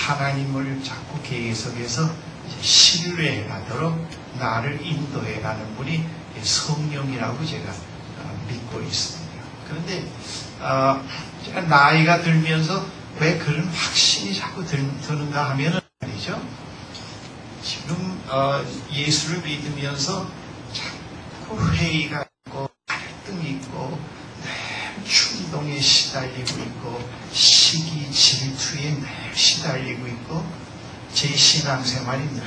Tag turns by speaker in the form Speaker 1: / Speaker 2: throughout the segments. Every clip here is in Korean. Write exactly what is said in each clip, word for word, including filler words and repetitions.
Speaker 1: 하나님을 자꾸 계속해서 신뢰하도록 나를 인도해가는 분이 성령이라고 제가 믿고 있습니다. 그런데 어, 제가 나이가 들면서 왜 그런 확신이 자꾸 드는가 하면은 말이죠. 지금 어, 예수를 믿으면서 자꾸 회의가 있고 갈등이 있고 늘 충동에 시달리고 있고 시기 질투에 늘 시달리고 있고 제 신앙생활이 늘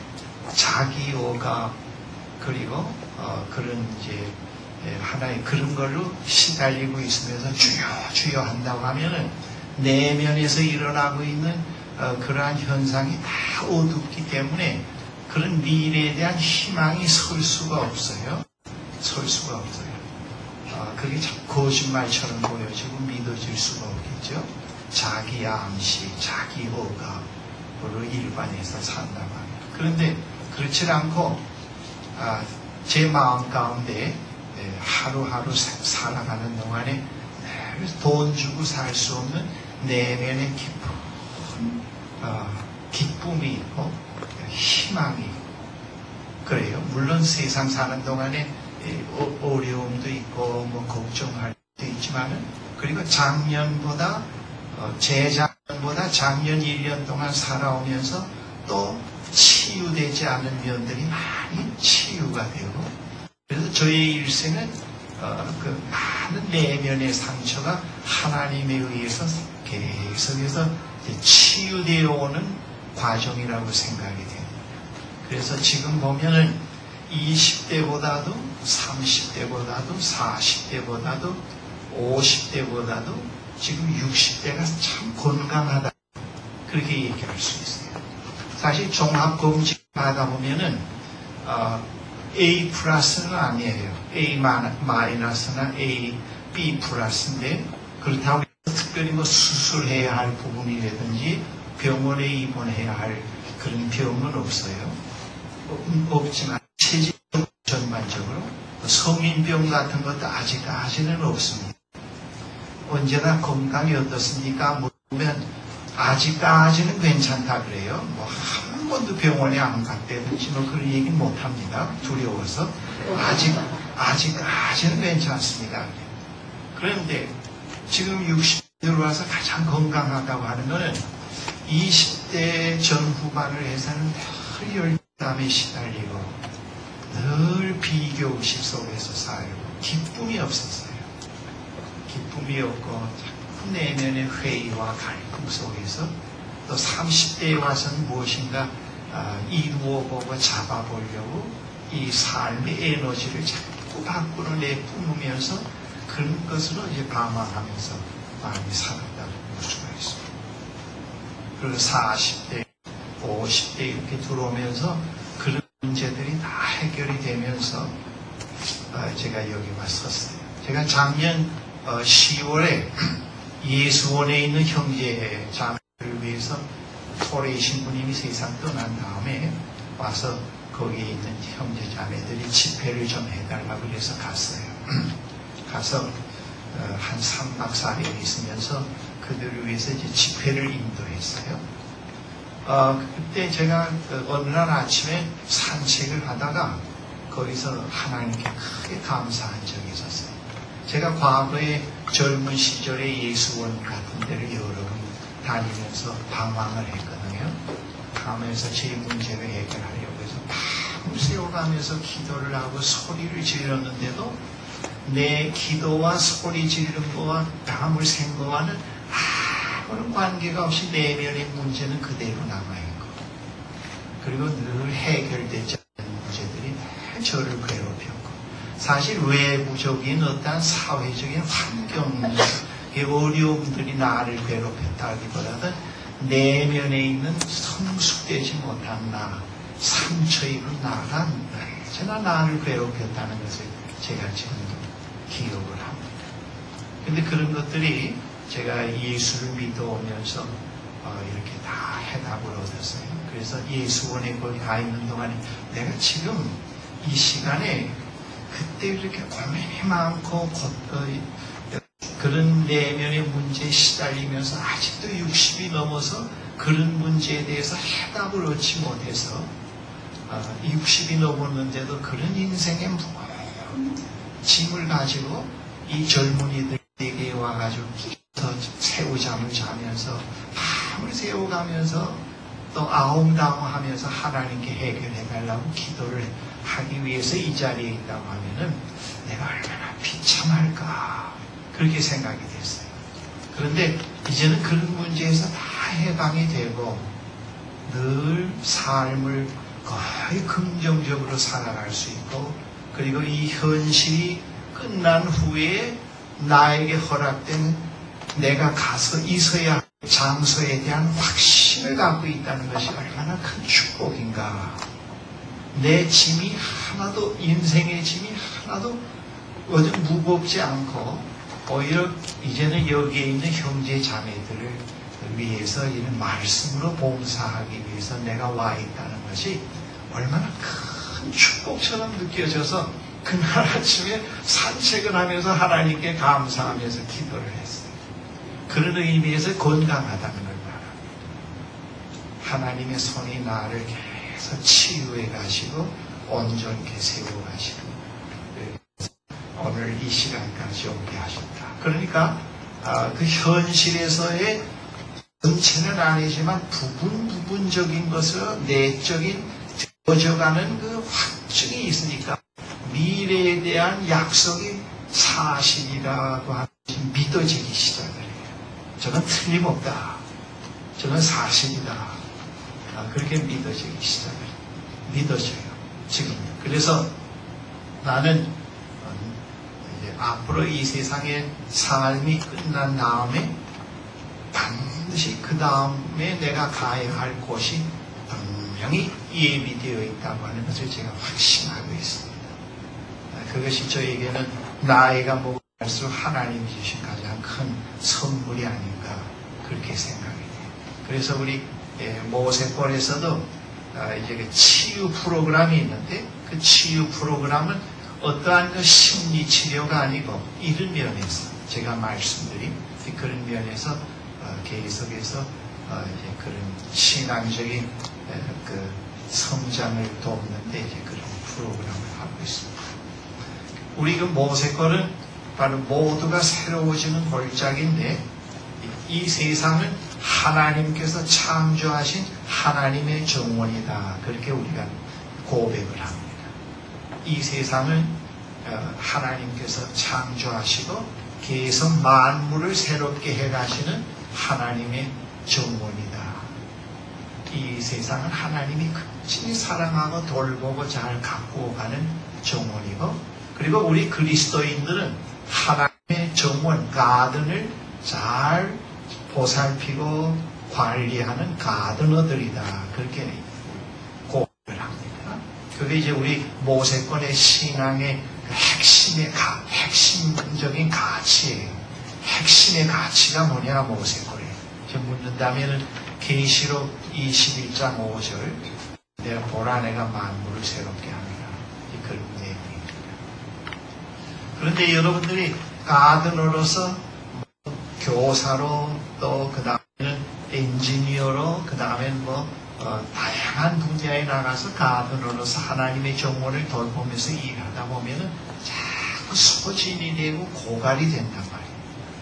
Speaker 1: 자기 오가 그리고 어, 그런 이제 하나의 그런 걸로 시달리고 있으면서 주여 주여 한다고 하면은 내면에서 일어나고 있는 어, 그러한 현상이 다 어둡기 때문에 그런 미래에 대한 희망이 설 수가 없어요. 설 수가 없어요. 어, 그게 참 거짓말처럼 보여지고 믿어질 수가 없겠죠. 자기 암시, 자기 오감으로 일반에서 산다고 합니다. 그런데 그렇지 않고 아, 제 마음 가운데 하루하루 살아가는 동안에 돈 주고 살 수 없는 내면의 기쁨, 어, 기쁨이 있고 희망이 있고 그래요. 물론 세상 사는 동안에 어려움도 있고 뭐 걱정할 때도 있지만은 그리고 작년보다 어, 재작년보다 작년 일 년 동안 살아오면서 또 치유되지 않은 면들이 많이 치유가 되고 그래서 저의 일생은 어, 그 많은 내면의 상처가 하나님에 의해서 계속해서 치유되어 오는 과정이라고 생각이 됩니다. 그래서 지금 보면은 이십 대보다도 삼십 대보다도 사십 대보다도 오십 대보다도 지금 육십 대가 참 건강하다 그렇게 얘기할 수 있어요. 사실 종합검진 받아보면은 어, A 플러스는 아니에요. A 마이너스나 A, B 플러스인데 그렇다고 해서 특별히 뭐 수술해야 할 부분이라든지 병원에 입원해야 할 그런 병은 없어요. 없지만 체질적으로 전반적으로 성인병 같은 것도 아직까지는 없습니다. 언제나 건강이 어떻습니까? 물으면 아직까지는 괜찮다 그래요. 뭐 한 번도 병원에 안 갔다든지 뭐 그런 얘기는 못합니다. 두려워서. 아직, 아직까지는 괜찮습니다. 그런데 지금 육십 대 들어와서 가장 건강하다고 하는 거는 이십 대 전후반을 해서는 늘 열담에 시달리고 늘 비교의식 속에서 살고 기쁨이 없었어요. 기쁨이 없고 자꾸 내면의 회의와 갈등 속에서 또 삼십 대에 와서는 무엇인가 아, 이루어보고 잡아보려고 이 삶의 에너지를 자꾸 밖으로 내뿜으면서 그런 것으로 이제 방황하면서 많이 살았다고 볼 수가 있습니다. 그리고 사십 대, 오십 대 이렇게 들어오면서 그런 문제들이 다 해결이 되면서 아, 제가 여기 왔었어요. 제가 작년 어, 시월에 예수원에 있는 형제 자매를 위해서 토레이 신부님이 세상 떠난 다음에 와서 거기에 있는 형제 자매들이 집회를 좀 해달라고 그래서 갔어요. 가서 어, 한 삼 박 사 일 있으면서 그들을 위해서 이제 집회를 인도했어요. 어, 그때 제가 그 어느 날 아침에 산책을 하다가 거기서 하나님께 크게 감사한 적이 있었어요. 제가 과거에 젊은 시절에 예수원 같은 데를 여러 번 다니면서 방황을 했거든요. 가면서 제 문제를 해결하려고 해서 밤을 새워가면서 기도를 하고 소리를 질렀는데도 내 기도와 소리 지르는 거와 밤을 샌 거와는 아무런 관계가 없이 내면의 문제는 그대로 남아있고 그리고 늘 해결되지 않는 문제들이 늘 저를 괴롭혔고 사실 외부적인 어떠한 사회적인 환경의 어려움들이 나를 괴롭혔다기보다는 내면에 있는 성숙되지 못한 나, 상처 입은 나가 언제나 나를 괴롭혔다는 것을 제가 지금도 기억을 합니다. 근데 그런 것들이 제가 예수를 믿어오면서 어, 이렇게 다 해답을 얻었어요. 그래서 예수원에 거기 가 있는 동안에 내가 지금 이 시간에 그때 이렇게 고민이 많고 곧, 어, 그런 내면의 문제에 시달리면서 아직도 육십이 넘어서 그런 문제에 대해서 해답을 얻지 못해서 육십이 넘었는데도 그런 인생의 무거운 짐을 가지고 이 젊은이들에게 와가지고 더 새우잠을 자면서 밤을 새워가면서 또 아웅다웅하면서 하나님께 해결해 달라고 기도를 하기 위해서 이 자리에 있다고 하면은 내가 얼마나 비참할까 그렇게 생각이 됐어요. 그런데 이제는 그런 문제에서 다 해방이 되고 늘 삶을 거의 긍정적으로 살아갈 수 있고, 그리고 이 현실이 끝난 후에 나에게 허락된 내가 가서 있어야 할 장소에 대한 확신을 갖고 있다는 것이 얼마나 큰 축복인가. 내 짐이 하나도, 인생의 짐이 하나도 무겁지 않고 오히려 이제는 여기에 있는 형제 자매들을 위해서 이런 말씀으로 봉사하기 위해서 내가 와 있다는 것이 얼마나 큰 축복처럼 느껴져서 그날 아침에 산책을 하면서 하나님께 감사하면서 기도를 했어요. 그런 의미에서 건강하다는 걸 말합니다. 하나님의 손이 나를 계속 치유해 가시고 온전케 세워 가시고 오늘 이 시간까지 오게 하셨다. 그러니까 아, 그 현실에서의 전체는 아니지만 부분 부분적인 것을 내적인 되어져가는 그 확증이 있으니까 미래에 대한 약속이 사실이라고 하는 것이 믿어지기 시작을 해요. 저건 틀림없다. 저건 사실이다. 아, 그렇게 믿어지기 시작을 해요. 믿어져요. 지금. 그래서 나는 이제 앞으로 이 세상의 삶이 끝난 다음에 반드시 그 다음에 내가 가야 할 곳이 분명히 예비되어 있다고 하는 것을 제가 확신하고 있습니다. 그것이 저에게는 나이가 먹을수록 하나님이 주신 가장 큰 선물이 아닌가 그렇게 생각이 돼요. 그래서 우리 모세골에서도 이제 그 치유 프로그램이 있는데 그 치유 프로그램은 어떠한 그 심리 치료가 아니고 이런 면에서 제가 말씀드린 그런 면에서 계속해서 이제 그런 신앙적인 그 성장을 돕는데 이제 그런 프로그램을 하고 있습니다. 우리 그 모세골은 바로 모두가 새로워지는 골짜기인데 이 세상은 하나님께서 창조하신 하나님의 정원이다. 그렇게 우리가 고백을 합니다. 이 세상은 하나님께서 창조하시고 계속 만물을 새롭게 해가시는 하나님의 정원이다. 이 세상은 하나님이 극진히 사랑하고 돌보고 잘 갖고 가는 정원이고, 그리고 우리 그리스도인들은 하나님의 정원, 가든을 잘 보살피고 관리하는 가드너들이다. 그렇게 고백을 합니다. 그게 이제 우리 모세권의 신앙의 핵심의 가, 핵심적인 가치예요. 핵심의 가치가 뭐냐, 모세권에. 묻는다면은 계시록 이십일 장 오 절, 내가 보라 내가 만물을 새롭게 하느라. 그런 내용입니다. 그런데 여러분들이 가드너로서 교사로 또 그 다음에는 엔지니어로 그 다음에는 뭐 어, 다양한 분야에 나가서 가드너로서 하나님의 정원을 돌보면서 일하다 보면은 자꾸 소진이 되고 고갈이 된단 말이에요.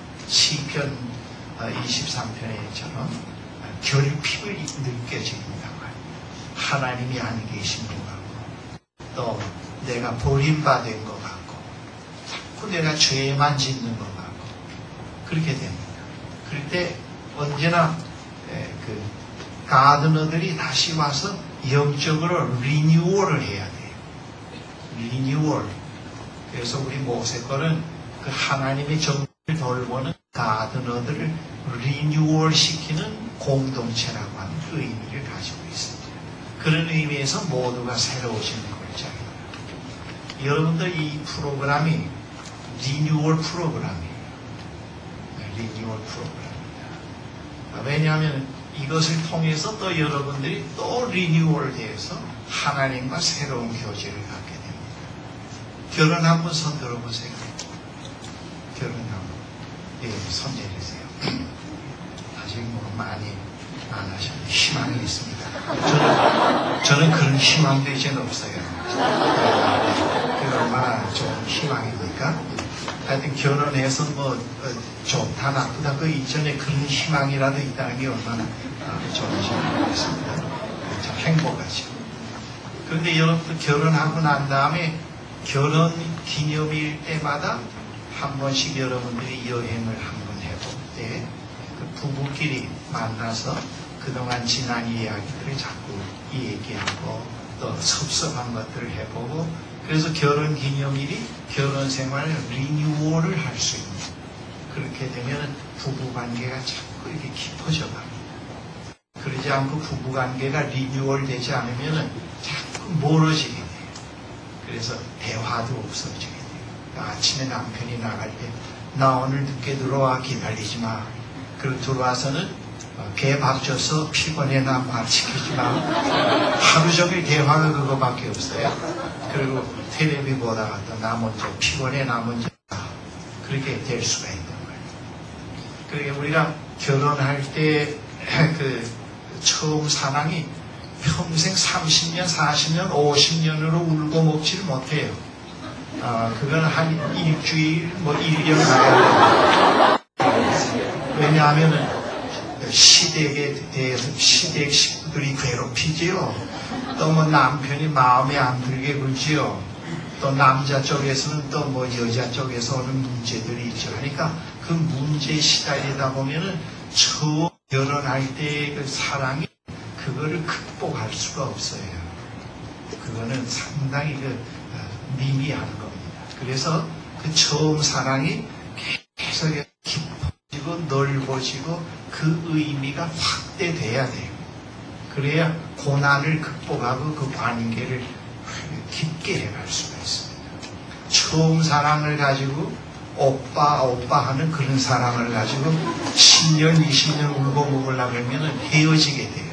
Speaker 1: 시편 어, 이십삼 편에처럼 결핍을 느껴진단 말이에요. 하나님이 안 계신 것 같고 또 내가 버림받은 것 같고 자꾸 내가 죄만 짓는 것 같고 그렇게 됩니다. 그럴 때 언제나 그 가드너들이 다시 와서 영적으로 리뉴얼을 해야 돼요. 리뉴얼. 그래서 우리 모세권은 그 하나님의 정을 돌보는 가드너들을 리뉴얼 시키는 공동체라고 하는 의미를 가지고 있습니다. 그런 의미에서 모두가 새로워지는 골짜기입니다. 여러분들 이 프로그램이 리뉴얼 프로그램이에요. 리뉴얼 프로그램입니다. 왜냐하면 이것을 통해서 또 여러분들이 또 리뉴얼 되어서 하나님과 새로운 교제를 갖게 됩니다. 결혼 한번 손 들어보세요. 결혼 한번. 예, 손 내리세요. 아직 뭐 많이 안 하셔요. 희망이 있습니다. 저는, 저는 그런 희망도 이제는 없어요. 그게 얼마나 좋은 희망입니까? 하여튼 결혼해서 뭐 어, 좋다 나쁘다 그 이전에 그런 희망이라도 있다는 게 얼마나 어, 좋은지 모르겠습니다. 참 행복하죠. 그런데 여러분들 결혼하고 난 다음에 결혼 기념일 때마다 한 번씩 여러분들이 여행을 한번 해볼 때 그 부부끼리 만나서 그동안 지난 이야기들을 자꾸 얘기하고 또 섭섭한 것들을 해보고 그래서 결혼 기념일이 결혼 생활을 리뉴얼을 할 수 있는 그렇게 되면 부부 관계가 자꾸 이렇게 깊어져 가요. 그러지 않고 부부 관계가 리뉴얼 되지 않으면 자꾸 멀어지게 돼요. 그래서 대화도 없어지게 돼요. 그러니까 아침에 남편이 나갈 때 나 오늘 늦게 들어와 기다리지 마. 그리고 들어와서는 개 박져서 피곤해 나 말 시키지 마. 하루 종일 대화가 그거밖에 없어요. 그리고 텔레비 보다가 또 나 먼저 피곤해 나 먼저 그렇게 될 수가 있는 거예요. 그러니까 우리가 결혼할 때 그 처음 사랑이 평생 삼십 년, 사십 년, 오십 년으로 울고 먹지를 못해요. 아, 그건 한 일주일, 뭐 일 년 가야 돼요. 왜냐하면은 시댁에 대해서 시댁 식구들이 괴롭히지요. 또 뭐 남편이 마음에 안 들게 굴지요. 또 남자 쪽에서는 또 뭐 여자 쪽에서 오는 문제들이 있죠. 그러니까 그 문제에 시달리다 보면은 처음 결혼할 때의 그 사랑이 그거를 극복할 수가 없어요. 그거는 상당히 그 미미한 겁니다. 그래서 그 처음 사랑이 계속 깊어지고 넓어지고 그 의미가 확대돼야 돼요. 그래야 고난을 극복하고 그 관계를 깊게 해갈 수가 있습니다. 처음 사랑을 가지고 오빠 오빠 하는 그런 사랑을 가지고 십 년 이십 년 울고 먹으려고 하면 헤어지게 돼요.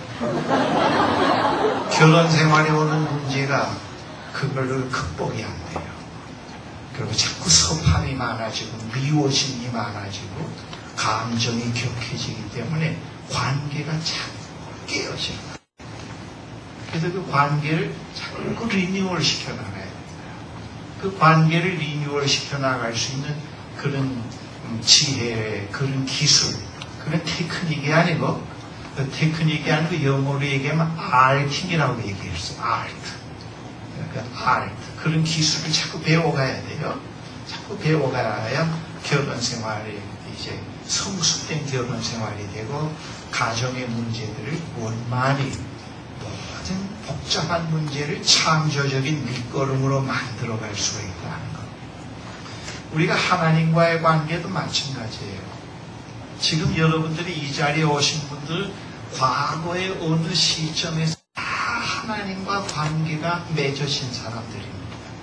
Speaker 1: 결혼 생활에 오는 문제가 그걸로 극복이 안 돼요. 그리고 자꾸 섭함이 많아지고 미워짐이 많아지고 감정이 격해지기 때문에 관계가 자꾸 깨어져요. 그래서 그 관계를 자꾸 리뉴얼 시켜나가야 돼요. 그 관계를 리뉴얼 시켜나갈 수 있는 그런 지혜, 그런 기술, 그런 테크닉이 아니고 그 테크닉이 아니고 영어로 얘기하면 아르팅이라고 얘기했어요. 아르트. 그러니까 아르트. 그런 기술을 자꾸 배워가야 돼요. 자꾸 배워가야 결혼 생활이 이제 성숙된 결혼 생활이 되고 가정의 문제들을 원만히 모든 복잡한 문제를 창조적인 밑거름으로 만들어갈 수가 있다는 것. 우리가 하나님과의 관계도 마찬가지예요. 지금 여러분들이 이 자리에 오신 분들 과거의 어느 시점에서 다 하나님과 관계가 맺어진 사람들입니다.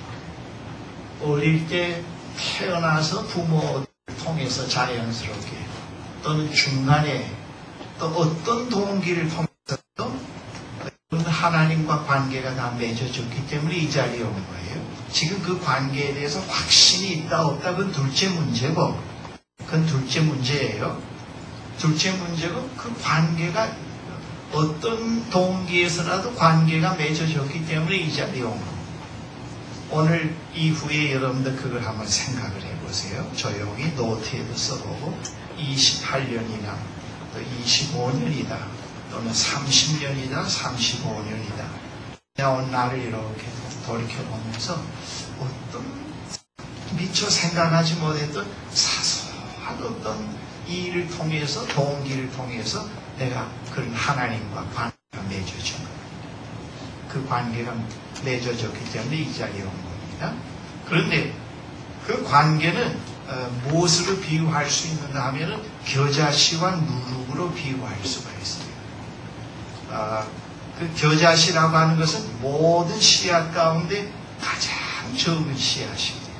Speaker 1: 어릴 때 태어나서 부모를 통해서 자연스럽게 또는 중간에 또 어떤 동기를 통해서 하나님과 관계가 다 맺어졌기 때문에 이 자리에 온 거예요. 지금 그 관계에 대해서 확신이 있다 없다 그건 둘째 문제고 그건 둘째 문제예요. 둘째 문제고 그 관계가 어떤 동기에서라도 관계가 맺어졌기 때문에 이 자리에 온 거예요. 오늘 이후에 여러분들 그걸 한번 생각을 해보세요. 조용히 노트에도 써보고 이십팔 년이나 또 이십오 년이다 또는 삼십 년이다 삼십오 년이다 내가 나를 이렇게 돌이켜보면서 어떤 미처 생각하지 못했던 사소한 어떤 일을 통해서 동기를 통해서 내가 그런 하나님과 관계가 맺어진 거예요. 그 관계가 맺어졌기 때문에 이 자리에 온 겁니다. 그런데 그 관계는 어, 무엇으로 비유할 수 있는가 하면은 겨자씨와 누룩으로 비유할 수가 있어요. 어, 그 겨자씨라고 하는 것은 모든 씨앗 가운데 가장 적은 씨앗입니다.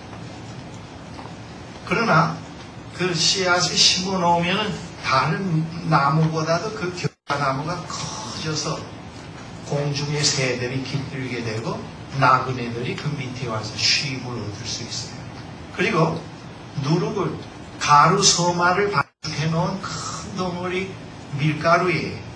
Speaker 1: 그러나 그 씨앗을 심어 놓으면은 다른 나무보다도 그 겨자나무가 커져서 공중의 새들이 깃들게 되고 나그네들이 그 밑에 와서 쉼을 얻을 수 있어요. 그리고 누룩을 가루 서마를 반죽해 놓은 큰 덩어리 밀가루에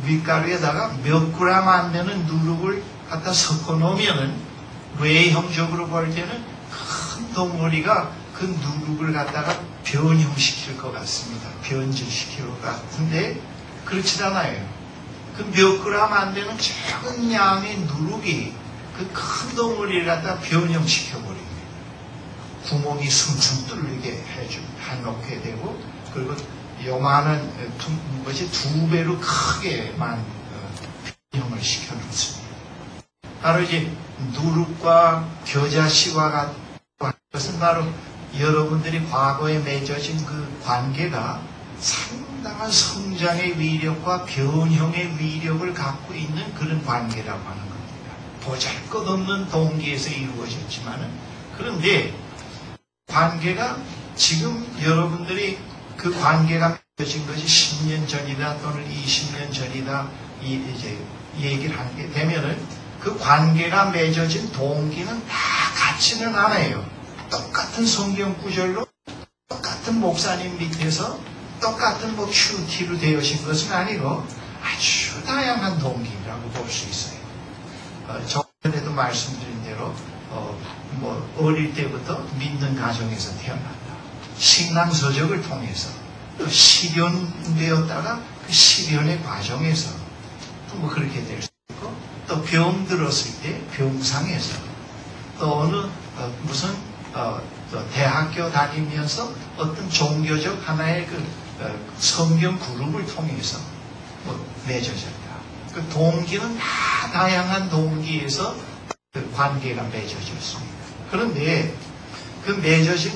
Speaker 1: 밀가루에다가 몇 그램 안 되는 누룩을 갖다 섞어 놓으면은 외형적으로 볼 때는 큰 덩어리가 그 누룩을 갖다가 변형시킬 것 같습니다. 변질시킬 것 같은데 그렇지 않아요. 그 몇 그램 안 되는 작은 양의 누룩이 그 큰 덩어리를 갖다 변형시켜 버립니다. 구멍이 숨숨 뚫리게 해주, 해놓게 되고, 그리고 요만한 것이 두 배로 크게만 변형을 시켜 놓습니다. 바로 이제 누룩과 겨자씨와 같은 것은 바로 여러분들이 과거에 맺어진 그 관계가 상당한 성장의 위력과 변형의 위력을 갖고 있는 그런 관계라고 하는 겁니다. 보잘것없는 동기에서 이루어졌지만은, 그런데 관계가 지금 여러분들이 그 관계가 맺어진 것이 십 년 전이다 또는 이십 년 전이다 이 이제 얘기를 하게 되면은 그 관계가 맺어진 동기는 다 같지는 않아요. 똑같은 성경 구절로 똑같은 목사님 밑에서 똑같은 뭐 큐티로 되어진 것은 아니고 아주 다양한 동기라고 볼 수 있어요. 어, 저번에도 말씀드린 대로 어, 뭐 어릴 때부터 믿는 가정에서 태어났다. 신앙서적을 통해서 또 실현되었다가 그 실현의 과정에서 또 뭐 그렇게 될 수 있고 또 병 들었을 때 병상에서 또 어느 어, 무슨 어, 또 대학교 다니면서 어떤 종교적 하나의 그 어, 성경 그룹을 통해서 뭐 맺어졌다. 그 동기는 다 다양한 동기에서 그 관계가 맺어졌습니다. 그런데 그 맺어진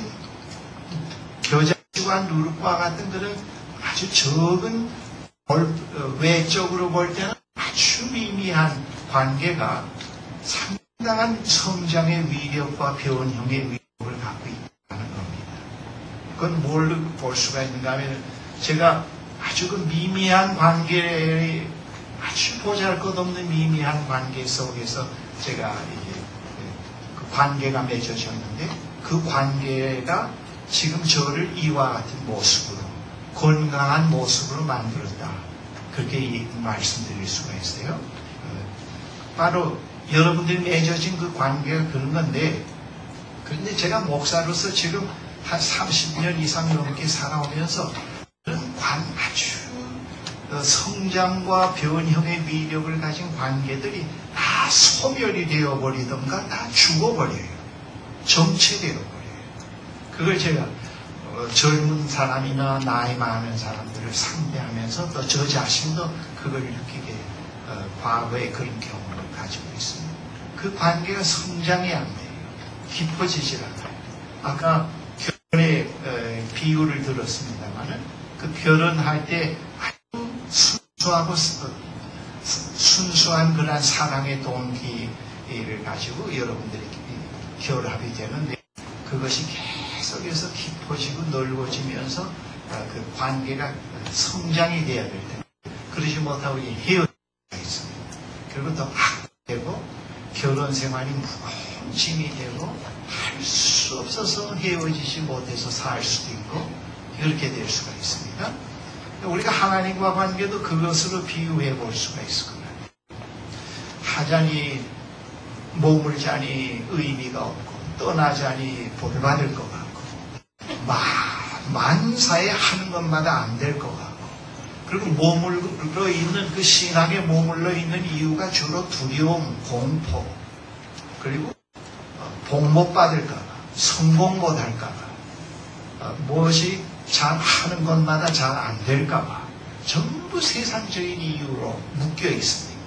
Speaker 1: 겨자씨와 누룩과 같은 그런 아주 적은 외적으로 볼 때는 아주 미미한 관계가 상당한 성장의 위력과 변형의 위력을 갖고 있다는 겁니다. 그건 뭘 볼 수가 있는가 하면 제가 아주 그 미미한 관계에 아주 보잘것없는 미미한 관계 속에서 제가 이제 그 관계가 맺어졌는데 그 관계가 지금 저를 이와 같은 모습으로 건강한 모습으로 만들었다. 그렇게 말씀드릴 수가 있어요. 바로 여러분들이 맺어진 그 관계가 그런 건데, 그런데 제가 목사로서 지금 한 삼십 년 이상 넘게 살아오면서 그런 관, 아주 성장과 변형의 위력을 가진 관계들이 다 소멸이 되어버리던가 다 죽어버려요. 정체되어버려요. 그걸 제가 젊은 사람이나 나이 많은 사람들을 상대하면서 또 저 자신도 그걸 느끼게 어, 과거에 그런 경험을 가지고 있습니다. 그 관계가 성장이 안 돼요. 깊어지질 않아요. 아까 결혼의 어, 비유를 들었습니다만은 그 결혼할 때 아주 순수하고 어, 순수한 그런 사랑의 동기를 가지고 여러분들이 결합이 되는데 그것이 계속해서 깊어지고 넓어지면서 그 관계가 성장이 돼야 될 텐데 그러지 못하고 헤어지게 있습니다. 그리고 또 악되고 결혼 생활이 무거운 짐이 되고 할 수 없어서 헤어지지 못해서 살 수도 있고 이렇게 될 수가 있습니다. 우리가 하나님과 관계도 그것으로 비유해 볼 수가 있을 겁니다. 하자니 머물자니 의미가 없고 떠나자니 복 받을 것 같고 만사에 하는 것마다 안 될 것 같고 그리고 머물러 있는 그 신앙에 머물러 있는 이유가 주로 두려움, 공포 그리고 복 못 받을까 봐 성공 못 할까 봐 무엇이 잘 하는 것마다 잘 안 될까 봐 전부 세상적인 이유로 묶여 있습니다.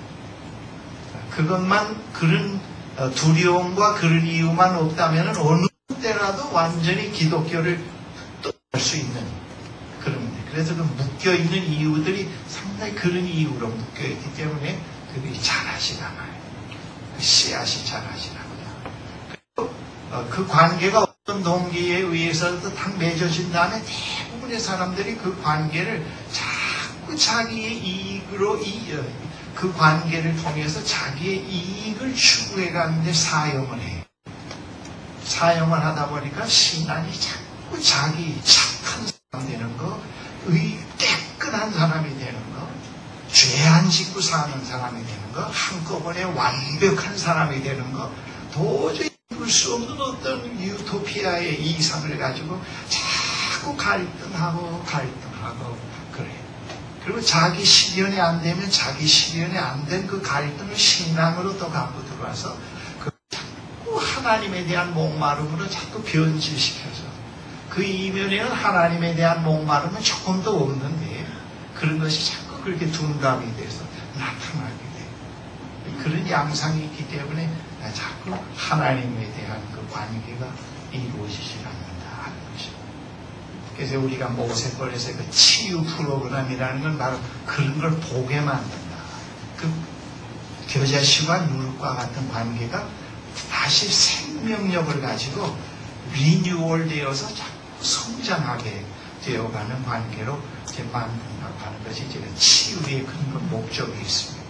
Speaker 1: 그것만 그런 두려움과 그런 이유만 없다면 어느 때라도 완전히 기독교를 떠날 수 있는 그런 그래서 그 묶여있는 이유들이 상당히 그런 이유로 묶여있기 때문에 그게 자라지 않아요. 그 씨앗이 자라지 않아요. 그리고 그 관계가 어떤 동기에 의해서도 딱 맺어진 다음에 대부분의 사람들이 그 관계를 자꾸 자기의 이익으로 이, 그 관계를 통해서 자기의 이익을 추구해 가는데 사용을 해요. 사용을 하다 보니까 신앙이 자꾸 자기 착한 사람 되는 거, 의 깨끗한 사람이 되는 거, 죄 안 짓고 사는 사람이 되는 거, 한꺼번에 완벽한 사람이 되는 거, 도저히 이룰 수 없는 어떤 유토피아의 이상을 가지고 자꾸 갈등하고 갈등하고 그래요. 그리고 자기 실현이 안 되면 자기 실현이 안 된 그 갈등을 신앙으로 또 갖고 들어와서 그 자꾸 하나님에 대한 목마름으로 자꾸 변질시켜서 그 이면에는 하나님에 대한 목마름은 조금도 없는데 그런 것이 자꾸 그렇게 둔감이 돼서 나타나게 돼요. 그런 양상이 있기 때문에 자꾸 하나님에 대한 그 관계가 이루어지지 않는다 하는 것입니다. 그래서 우리가 모세권에서 그 치유 프로그램이라는 건 바로 그런 걸 보게 만든다. 그 겨자씨와 누룩과 같은 관계가 다시 생명력을 가지고 리뉴얼 되어서 자꾸 성장하게 되어가는 관계로 이제 만든다고 하는 것이 이제 치유의 큰 목적이 있습니다.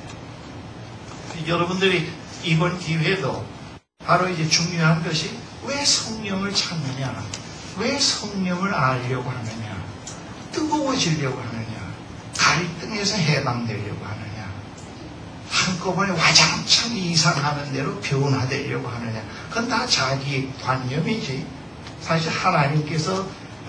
Speaker 1: 여러분들이 이번 기회도 바로 이제 중요한 것이 왜 성령을 찾느냐, 왜 성령을 알려고 하느냐, 뜨거워지려고 하느냐, 갈등에서 해방되려고 하느냐, 한꺼번에 와장창 이상하는 대로 변화되려고 하느냐, 그건 다 자기 관념이지 사실 하나님께서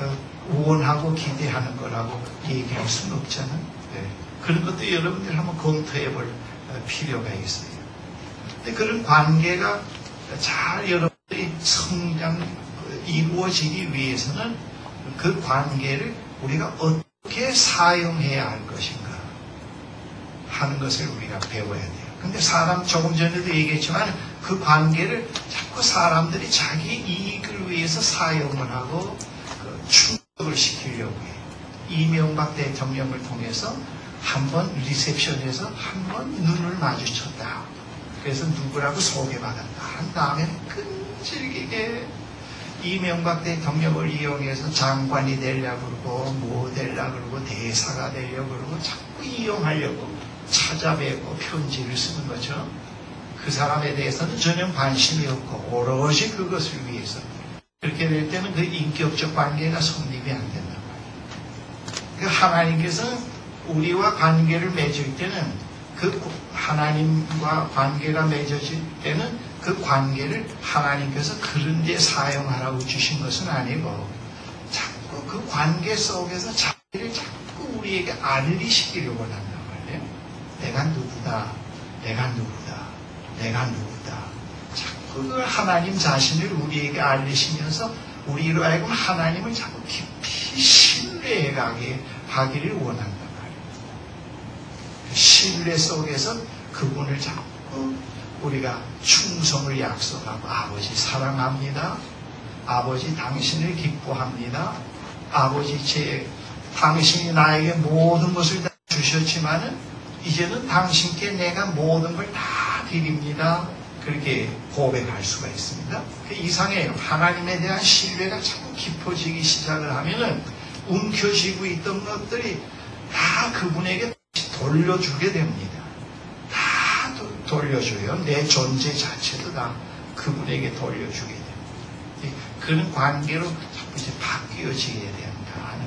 Speaker 1: 원하고 기대하는 거라고 얘기할 수는 없잖아요. 네. 그런 것도 여러분들 한번 검토해 볼 필요가 있어요. 근데 그런 관계가 잘 여러분들이 성장 이루어지기 위해서는 그 관계를 우리가 어떻게 사용해야 할 것인가 하는 것을 우리가 배워야 돼요. 근데 사람, 조금 전에도 얘기했지만 그 관계를 자꾸 사람들이 자기 이익을 위해서 사용을 하고 그 충족을 시키려고 해요. 이명박 대통령을 통해서 한번 리셉션에서 한번 눈을 마주쳤다. 그래서 누구라고 소개받았다. 한 다음에 끈질기게 이명박 대통령을 이용해서 장관이 되려고 그러고 뭐 되려고 그러고 대사가 되려고 그러고 자꾸 이용하려고 찾아뵙고 편지를 쓰는 거죠. 그 사람에 대해서는 전혀 관심이 없고 오롯이 그것을 위해서 그렇게 될 때는 그 인격적 관계가 성립이 안 된단 말이에요. 그 하나님께서 우리와 관계를 맺을 때는 그 하나님과 관계가 맺어질 때는 그 관계를 하나님께서 그런 데 사용하라고 주신 것은 아니고 자꾸 그 관계 속에서 자기를 자꾸 우리에게 알리시기를 원한단 말이에요. 내가 누구다, 내가 누구다, 내가 누구다. 자꾸 그 하나님 자신을 우리에게 알리시면서 우리로 하여금 하나님을 자꾸 깊이 신뢰하게 하기를 원한단 말이에요. 그 신뢰 속에서 그분을 자꾸 우리가 충성을 약속하고 아버지 사랑합니다. 아버지 당신을 기뻐합니다. 아버지 제 당신이 나에게 모든 것을 다 주셨지만은 이제는 당신께 내가 모든 걸 다 드립니다. 그렇게 고백할 수가 있습니다. 이상해요. 하나님에 대한 신뢰가 자꾸 깊어지기 시작을 하면은 움켜쥐고 있던 것들이 다 그분에게 돌려주게 됩니다. 다 돌려줘요. 내 존재 자체도 다 그분에게 돌려주게 됩니다. 그런 관계로 자꾸 이제 바뀌어지게 된다 하는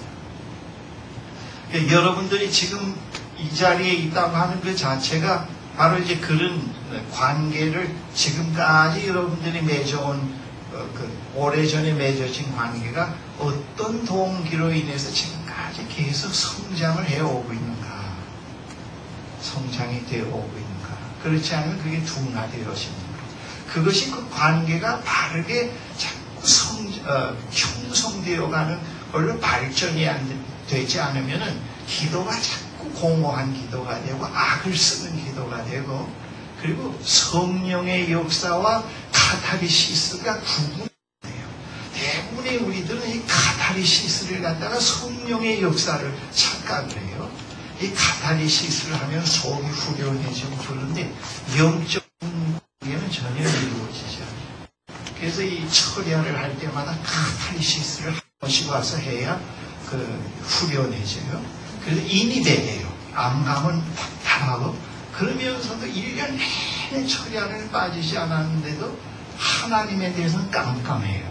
Speaker 1: 겁니다. 여러분들이 지금 이 자리에 있다고 하는 그 자체가 바로 이제 그런 관계를 지금까지 여러분들이 맺어온 그 오래전에 맺어진 관계가 어떤 동기로 인해서 지금까지 계속 성장을 해오고 있는가, 성장이 되어오고 있는가. 그렇지 않으면 그게 둔화되어집니다. 그것이 그 관계가 바르게 자꾸 성, 어, 형성되어가는 걸로 발전이 안 되지 않으면은 기도가 자꾸 공허한 기도가 되고 악을 쓰는 기도가 되고 그리고 성령의 역사와 카타르시스가 구분돼요. 대부분의 우리들은 이 카타르시스를 갖다가 성령의 역사를 착각을 해요. 이 카타르시스를 하면 속이 후련해지고 그런데 영적 관계는 전혀 이루어지지 않아요. 그래서 이 철야를 할 때마다 카타르시스를 한 번씩 와서 해야 그 후련해져요. 그래서 인이 되게요. 암감은 답답하고 그러면서도 일 년 내내 철야를 빠지지 않았는데도 하나님에 대해서는 깜깜해요.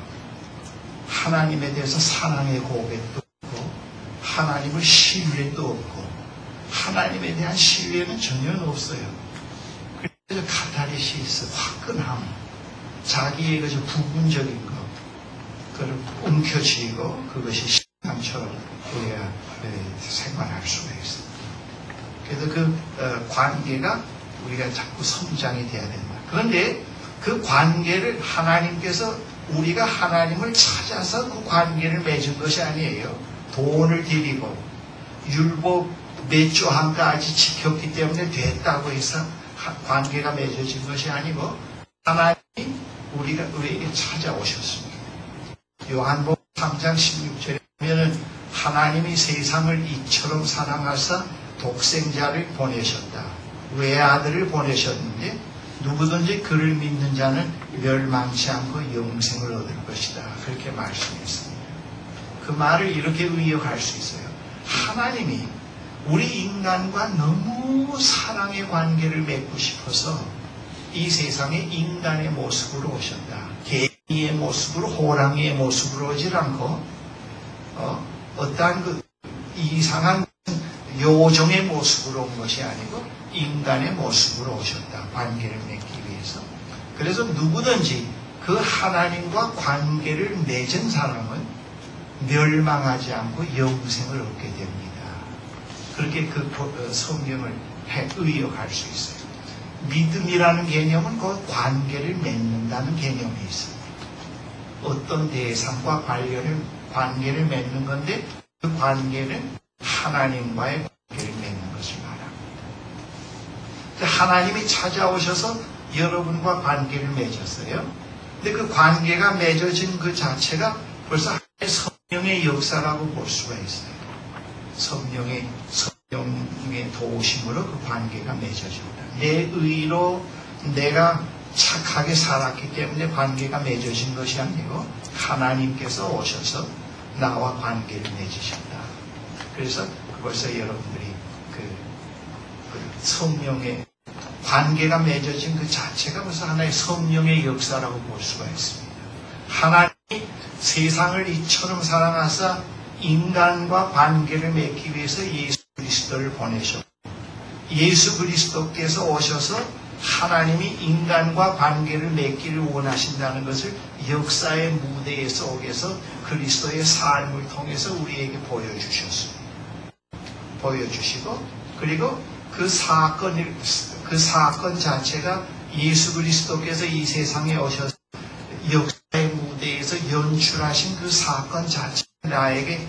Speaker 1: 하나님에 대해서 사랑의 고백도 없고 하나님을 신뢰도 없고 하나님에 대한 신뢰는 전혀 없어요. 그래서 카타르시스, 화끈함, 자기의 그 부분적인 것, 그걸 움켜쥐고 그것이 신앙처럼 우리가 생활할 수가 있어요. 그래서 그 관계가 우리가 자꾸 성장이 돼야 된다. 그런데 그 관계를 하나님께서 우리가 하나님을 찾아서 그 관계를 맺은 것이 아니에요. 돈을 들이고 율법 몇 조항까지 지켰기 때문에 됐다고 해서 관계가 맺어진 것이 아니고 하나님이 우리가 우리에게 찾아오셨습니다. 요한복음 삼 장 십육 절에 보면은 하나님이 세상을 이처럼 사랑하사 독생자를 보내셨다. 외아들을 보내셨는데 누구든지 그를 믿는 자는 멸망치 않고 영생을 얻을 것이다. 그렇게 말씀했습니다. 그 말을 이렇게 의역할 수 있어요. 하나님이 우리 인간과 너무 사랑의 관계를 맺고 싶어서 이 세상에 인간의 모습으로 오셨다. 개미의 모습으로, 호랑이의 모습으로 오질 않고 어, 어떠한 그 이상한 요정의 모습으로 온 것이 아니고 인간의 모습으로 오셨다. 관계를 맺기 위해서. 그래서 누구든지 그 하나님과 관계를 맺은 사람은 멸망하지 않고 영생을 얻게 됩니다. 그렇게 그 성경을 의역할 수 있어요. 믿음이라는 개념은 그 관계를 맺는다는 개념이 있습니다. 어떤 대상과 관계를, 관계를 맺는 건데 그 관계는 하나님과의 관계를 맺는 것을 말합니다. 하나님이 찾아오셔서 여러분과 관계를 맺었어요. 근데 그 관계가 맺어진 그 자체가 벌써 성령의 역사라고 볼 수가 있어요. 성령의, 성령의 도우심으로 그 관계가 맺어진다. 내 의로 내가 착하게 살았기 때문에 관계가 맺어진 것이 아니고 하나님께서 오셔서 나와 관계를 맺으셨다. 그래서 벌써 여러분들이 그, 그 성령의 관계가 맺어진 그 자체가 벌써 하나의 성령의 역사라고 볼 수가 있습니다. 하나님이 세상을 이처럼 사랑하사 인간과 관계를 맺기 위해서 예수 그리스도를 보내셨고 예수 그리스도께서 오셔서 하나님이 인간과 관계를 맺기를 원하신다는 것을 역사의 무대에 속에서 그리스도의 삶을 통해서 우리에게 보여주셨습니다. 보여주시고 그리고 그 사건, 그 사건 자체가 예수 그리스도께서 이 세상에 오셔서 역사의 무대에서 연출하신 그 사건 자체가 나에게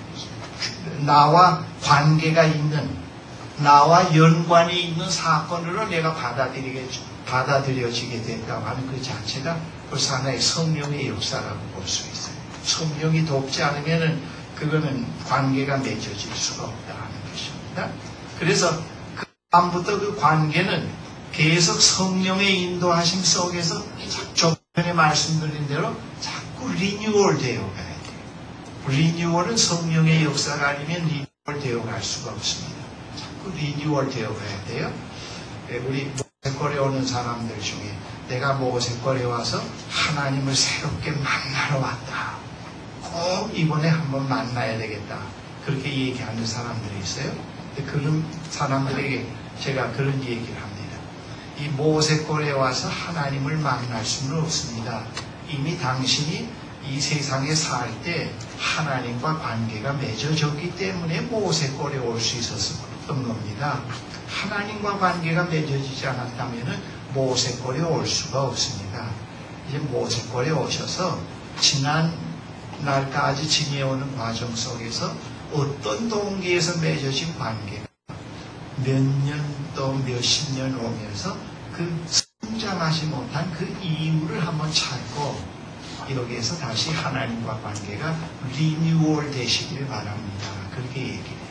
Speaker 1: 나와 관계가 있는 나와 연관이 있는 사건으로 내가 받아들이게, 받아들여지게 된다고 하는 그 자체가 벌써 하나의 성령의 역사라고 볼 수 있어요. 성령이 돕지 않으면 그거는 관계가 맺어질 수가 없다는 것입니다. 그래서 그 다음부터 그 관계는 계속 성령의 인도하심 속에서 좀 전에 말씀드린 대로 자꾸 리뉴얼 되어 가야 돼요. 리뉴얼은 성령의 역사가 아니면 리뉴얼 되어 갈 수가 없습니다. 리뉴얼 되어 가야 돼요. 우리 모세골에 오는 사람들 중에 내가 모세골에 와서 하나님을 새롭게 만나러 왔다. 꼭 이번에 한번 만나야 되겠다. 그렇게 얘기하는 사람들이 있어요. 그런 사람들에게 제가 그런 얘기를 합니다. 이 모세골에 와서 하나님을 만날 수는 없습니다. 이미 당신이 이 세상에 살 때 하나님과 관계가 맺어졌기 때문에 모세골에 올 수 있었습니다. 겁니다. 하나님과 관계가 맺어지지 않았다면 모세골에 올 수가 없습니다. 이제 모세골에 오셔서 지난 날까지 지내오는 과정 속에서 어떤 동기에서 맺어진 관계가 몇 년 또 몇십 년 오면서 그 성장하지 못한 그 이유를 한번 찾고 여기에서 다시 하나님과 관계가 리뉴얼 되시길 바랍니다. 그렇게 얘기해요.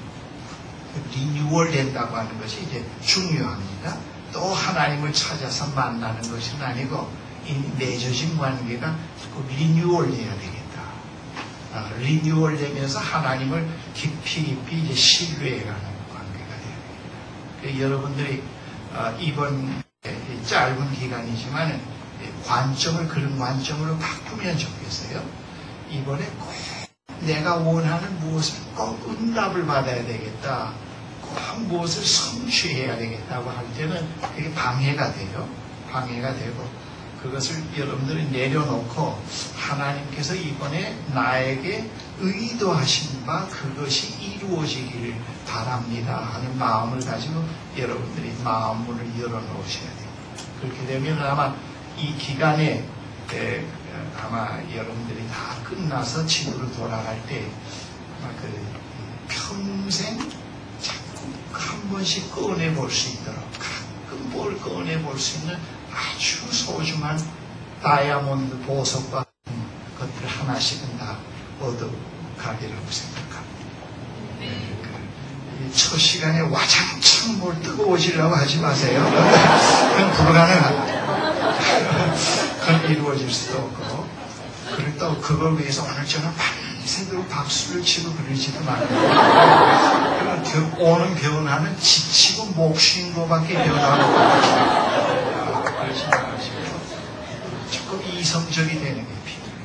Speaker 1: 리뉴얼 된다고 하는 것이 이제 중요합니다. 또 하나님을 찾아서 만나는 것은 아니고 이 맺어진 관계가 리뉴얼 돼야 되겠다. 아, 리뉴얼 되면서 하나님을 깊이 깊이 이제 신뢰해가는 관계가 돼야 되겠다. 여러분들이 아, 이번 짧은 기간이지만 관점을 그런 관점으로 바꾸면 좋겠어요. 이번에 꼭 내가 원하는 무엇을 꼭 응답을 받아야 되겠다. 무엇을 성취해야 되겠다고 할 때는 그게 방해가 돼요. 방해가 되고 그것을 여러분들이 내려놓고 하나님께서 이번에 나에게 의도하신 바 그것이 이루어지기를 바랍니다 하는 마음을 가지고 여러분들이 마음문을 열어놓으셔야 돼요. 그렇게 되면 아마 이 기간에 에, 아마 여러분들이 다 끝나서 집으로 돌아갈 때 아마 그 평생 자꾸 한 번씩 꺼내볼 수 있도록 가끔 뭘 꺼내볼 수 있는 아주 소중한 다이아몬드 보석과 것들 하나씩은 다 얻어가리라고 생각합니다. 네, 그, 첫 시간에 와장창 뭘 뜨거워지려고 하지 마세요. 그건 불가능하다. 그건 이루어질 수도 없고 그리고 또 그걸 위해서 오늘 저는 밤새도록 박수를 치고 그러지도 말고 오는 변화는 지치고 목 쉰 거밖에 변화가 없어요. 그러지 마시고 조금 이성적이 되는 게 필요해요.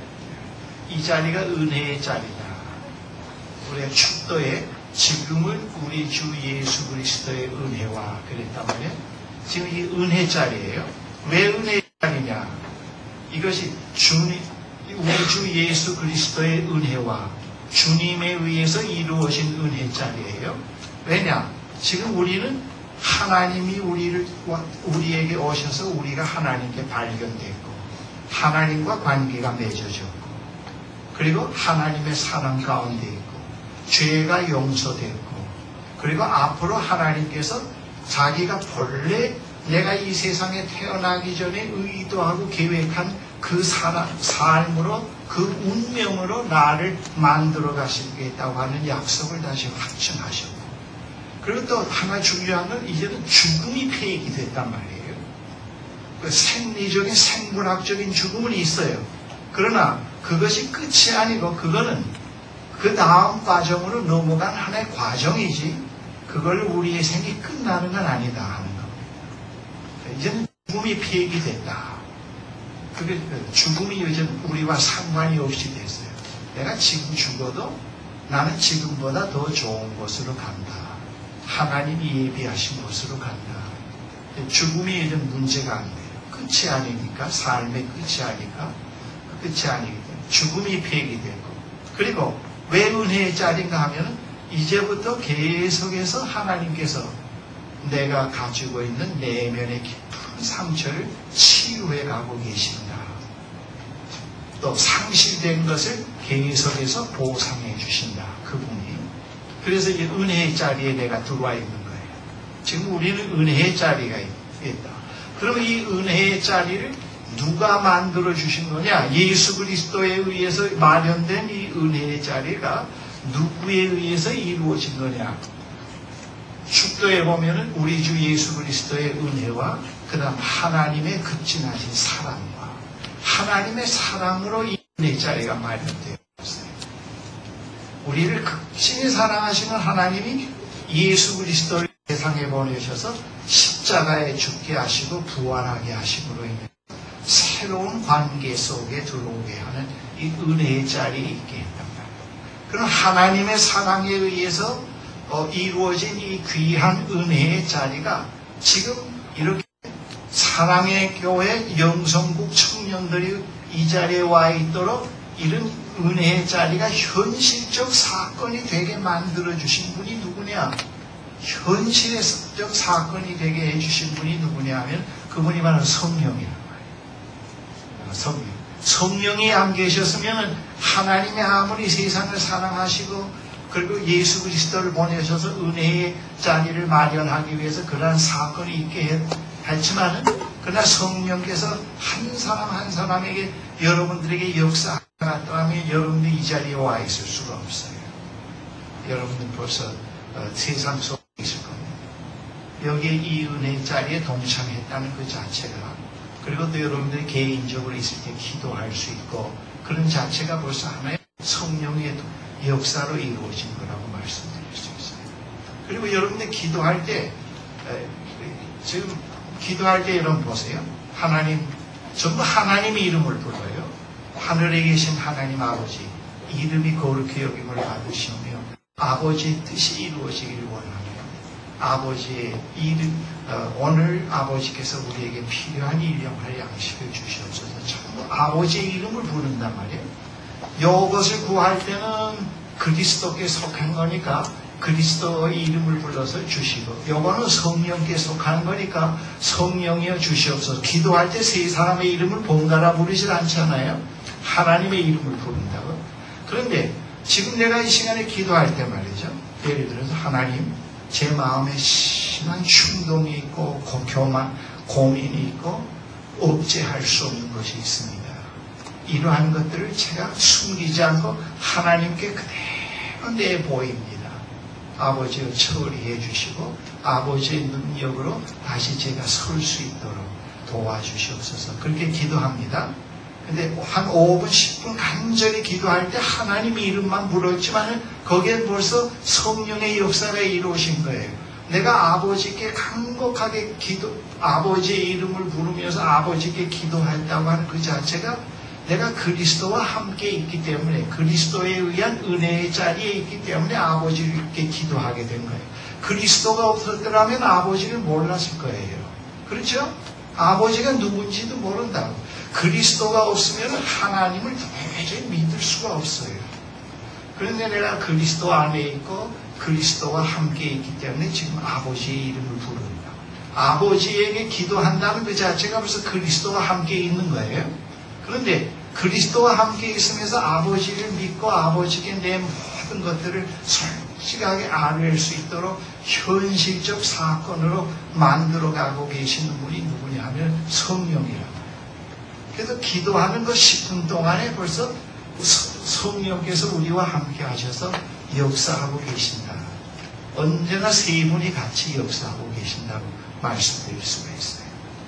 Speaker 1: 이 자리가 은혜의 자리다. 우리가 축도에 지금은 우리 주 예수 그리스도의 은혜와 그랬단 말이에요. 지금 이 은혜 자리예요. 왜 은혜 자리냐? 이것이 주님, 우리 주 예수 그리스도의 은혜와 주님에 의해서 이루어진 은혜 자리예요. 왜냐? 지금 우리는 하나님이 우리를, 우리에게 오셔서 우리가 하나님께 발견됐고, 하나님과 관계가 맺어졌고, 그리고 하나님의 사랑 가운데 있고, 죄가 용서됐고, 그리고 앞으로 하나님께서 자기가 본래 내가 이 세상에 태어나기 전에 의도하고 계획한 그 사람, 삶으로, 그 운명으로 나를 만들어 가시겠다고 하는 약속을 다시 확증하셨고, 그리고 또 하나 중요한 건 이제는 죽음이 폐역이 됐단 말이에요. 그 생리적인 생물학적인 죽음은 있어요. 그러나 그것이 끝이 아니고 그거는 그 다음 과정으로 넘어간 하나의 과정이지 그걸 우리의 생이 끝나는 건 아니다 하는 겁니다. 이제는 죽음이 폐역이 됐다. 그게 죽음이 요즘 우리와 상관이 없이 됐어요. 내가 지금 죽어도 나는 지금보다 더 좋은 곳으로 간다. 하나님이 예비하신 곳으로 간다. 죽음이 요즘 문제가 안 돼요. 끝이 아니니까, 삶의 끝이 아니까, 끝이 아니기 때문에 죽음이 폐역이 되고, 그리고 왜 은혜의 자리인가 하면 이제부터 계속해서 하나님께서 내가 가지고 있는 내면의 깊은 상처를 치유해 가고 계신다. 또 상실된 것을 계속해서 보상해 주신다. 그분이. 그래서 이 은혜의 자리에 내가 들어와 있는 거예요. 지금 우리는 은혜의 자리가 있다. 그러면 이 은혜의 자리를 누가 만들어 주신 거냐? 예수 그리스도에 의해서 마련된 이 은혜의 자리가 누구에 의해서 이루어진 거냐? 축도에 보면은 우리 주 예수 그리스도의 은혜와 그 다음 하나님의 급진하신 사랑과 하나님의 사랑으로 이 은혜의 자리가 마련되어 있어요. 우리를 극진히 사랑하시는 하나님이 예수 그리스도를 세상에 보내셔서 십자가에 죽게 하시고 부활하게 하심으로 인해 새로운 관계 속에 들어오게 하는 이 은혜의 자리에 있게 했단 말이에요. 그럼 하나님의 사랑에 의해서 어, 이루어진 이 귀한 은혜의 자리가 지금 이렇게 사랑의 교회 영성국 청년들이 이 자리에 와 있도록 이런 은혜의 자리가 현실적 사건이 되게 만들어주신 분이 누구냐? 현실적 사건이 되게 해주신 분이 누구냐 하면 그분이 바로 성령이란 말이에요. 성령. 성령이 안 계셨으면 하나님이 아무리 세상을 사랑하시고 그리고 예수 그리스도를 보내셔서 은혜의 자리를 마련하기 위해서 그러한 사건이 있게 했지만은 그러나 성령께서 한 사람 한 사람에게 여러분들에게 역사하셨다 하면 여러분들이 이 자리에 와 있을 수가 없어요. 여러분들 벌써 어, 세상 속에 있을 겁니다. 여기에 이 은혜의 자리에 동참했다는 그 자체가 그리고 또 여러분들이 개인적으로 있을 때 기도할 수 있고 그런 자체가 벌써 하나의 성령의 역사로 이루어진 거라고 말씀드릴 수 있어요. 그리고 여러분들 기도할 때 에, 지금 기도할 때 여러분 보세요. 하나님 전부 하나님의 이름을 불러요. 하늘에 계신 하나님 아버지 이름이 거룩히 여김을 받으시며 아버지의 뜻이 이루어지기를 원합니다. 아버지의 이름, 어, 오늘 아버지께서 우리에게 필요한 일용할 양식을 주시옵소서. 전부 아버지의 이름을 부른단 말이에요. 이것을 구할 때는 그리스도께 속한 거니까 그리스도의 이름을 불러서 주시고, 요거는 성령께 속한 거니까 성령이여 주시옵소서. 기도할 때 세 사람의 이름을 번갈아 부르질 않잖아요. 하나님의 이름을 부른다고. 그런데 지금 내가 이 시간에 기도할 때 말이죠, 예를 들어서 하나님, 제 마음에 심한 충동이 있고 교만, 고민이 있고 억제할 수 없는 것이 있습니다. 이러한 것들을 제가 숨기지 않고 하나님께 그대로 내보입니다. 아버지여 처리해 주시고 아버지의 능력으로 다시 제가 설 수 있도록 도와주시옵소서. 그렇게 기도합니다. 근데 한 오 분, 십 분 간절히 기도할 때 하나님의 이름만 불렀지만 거기에 벌써 성령의 역사가 이루어진 거예요. 내가 아버지께 간곡하게 기도, 아버지의 이름을 부르면서 아버지께 기도했다고 하는 그 자체가 내가 그리스도와 함께 있기 때문에, 그리스도에 의한 은혜의 자리에 있기 때문에 아버지께 기도하게 된 거예요. 그리스도가 없었더라면 아버지를 몰랐을 거예요. 그렇죠? 아버지가 누군지도 모른다고. 그리스도가 없으면 하나님을 도저히 믿을 수가 없어요. 그런데 내가 그리스도 안에 있고 그리스도와 함께 있기 때문에 지금 아버지의 이름을 부른다. 아버지에게 기도한다는 그 자체가 벌써 그리스도와 함께 있는 거예요. 그런데 그리스도와 함께 있으면서 아버지를 믿고 아버지께 내 모든 것들을 솔직하게 아뢰할 수 있도록 현실적 사건으로 만들어가고 계시는 분이 누구냐 하면 성령이라고. 그래서 기도하는 그 십 분 동안에 벌써 성령께서 우리와 함께 하셔서 역사하고 계신다. 언제나 세 분이 같이 역사하고 계신다고 말씀드릴 수가 있어요.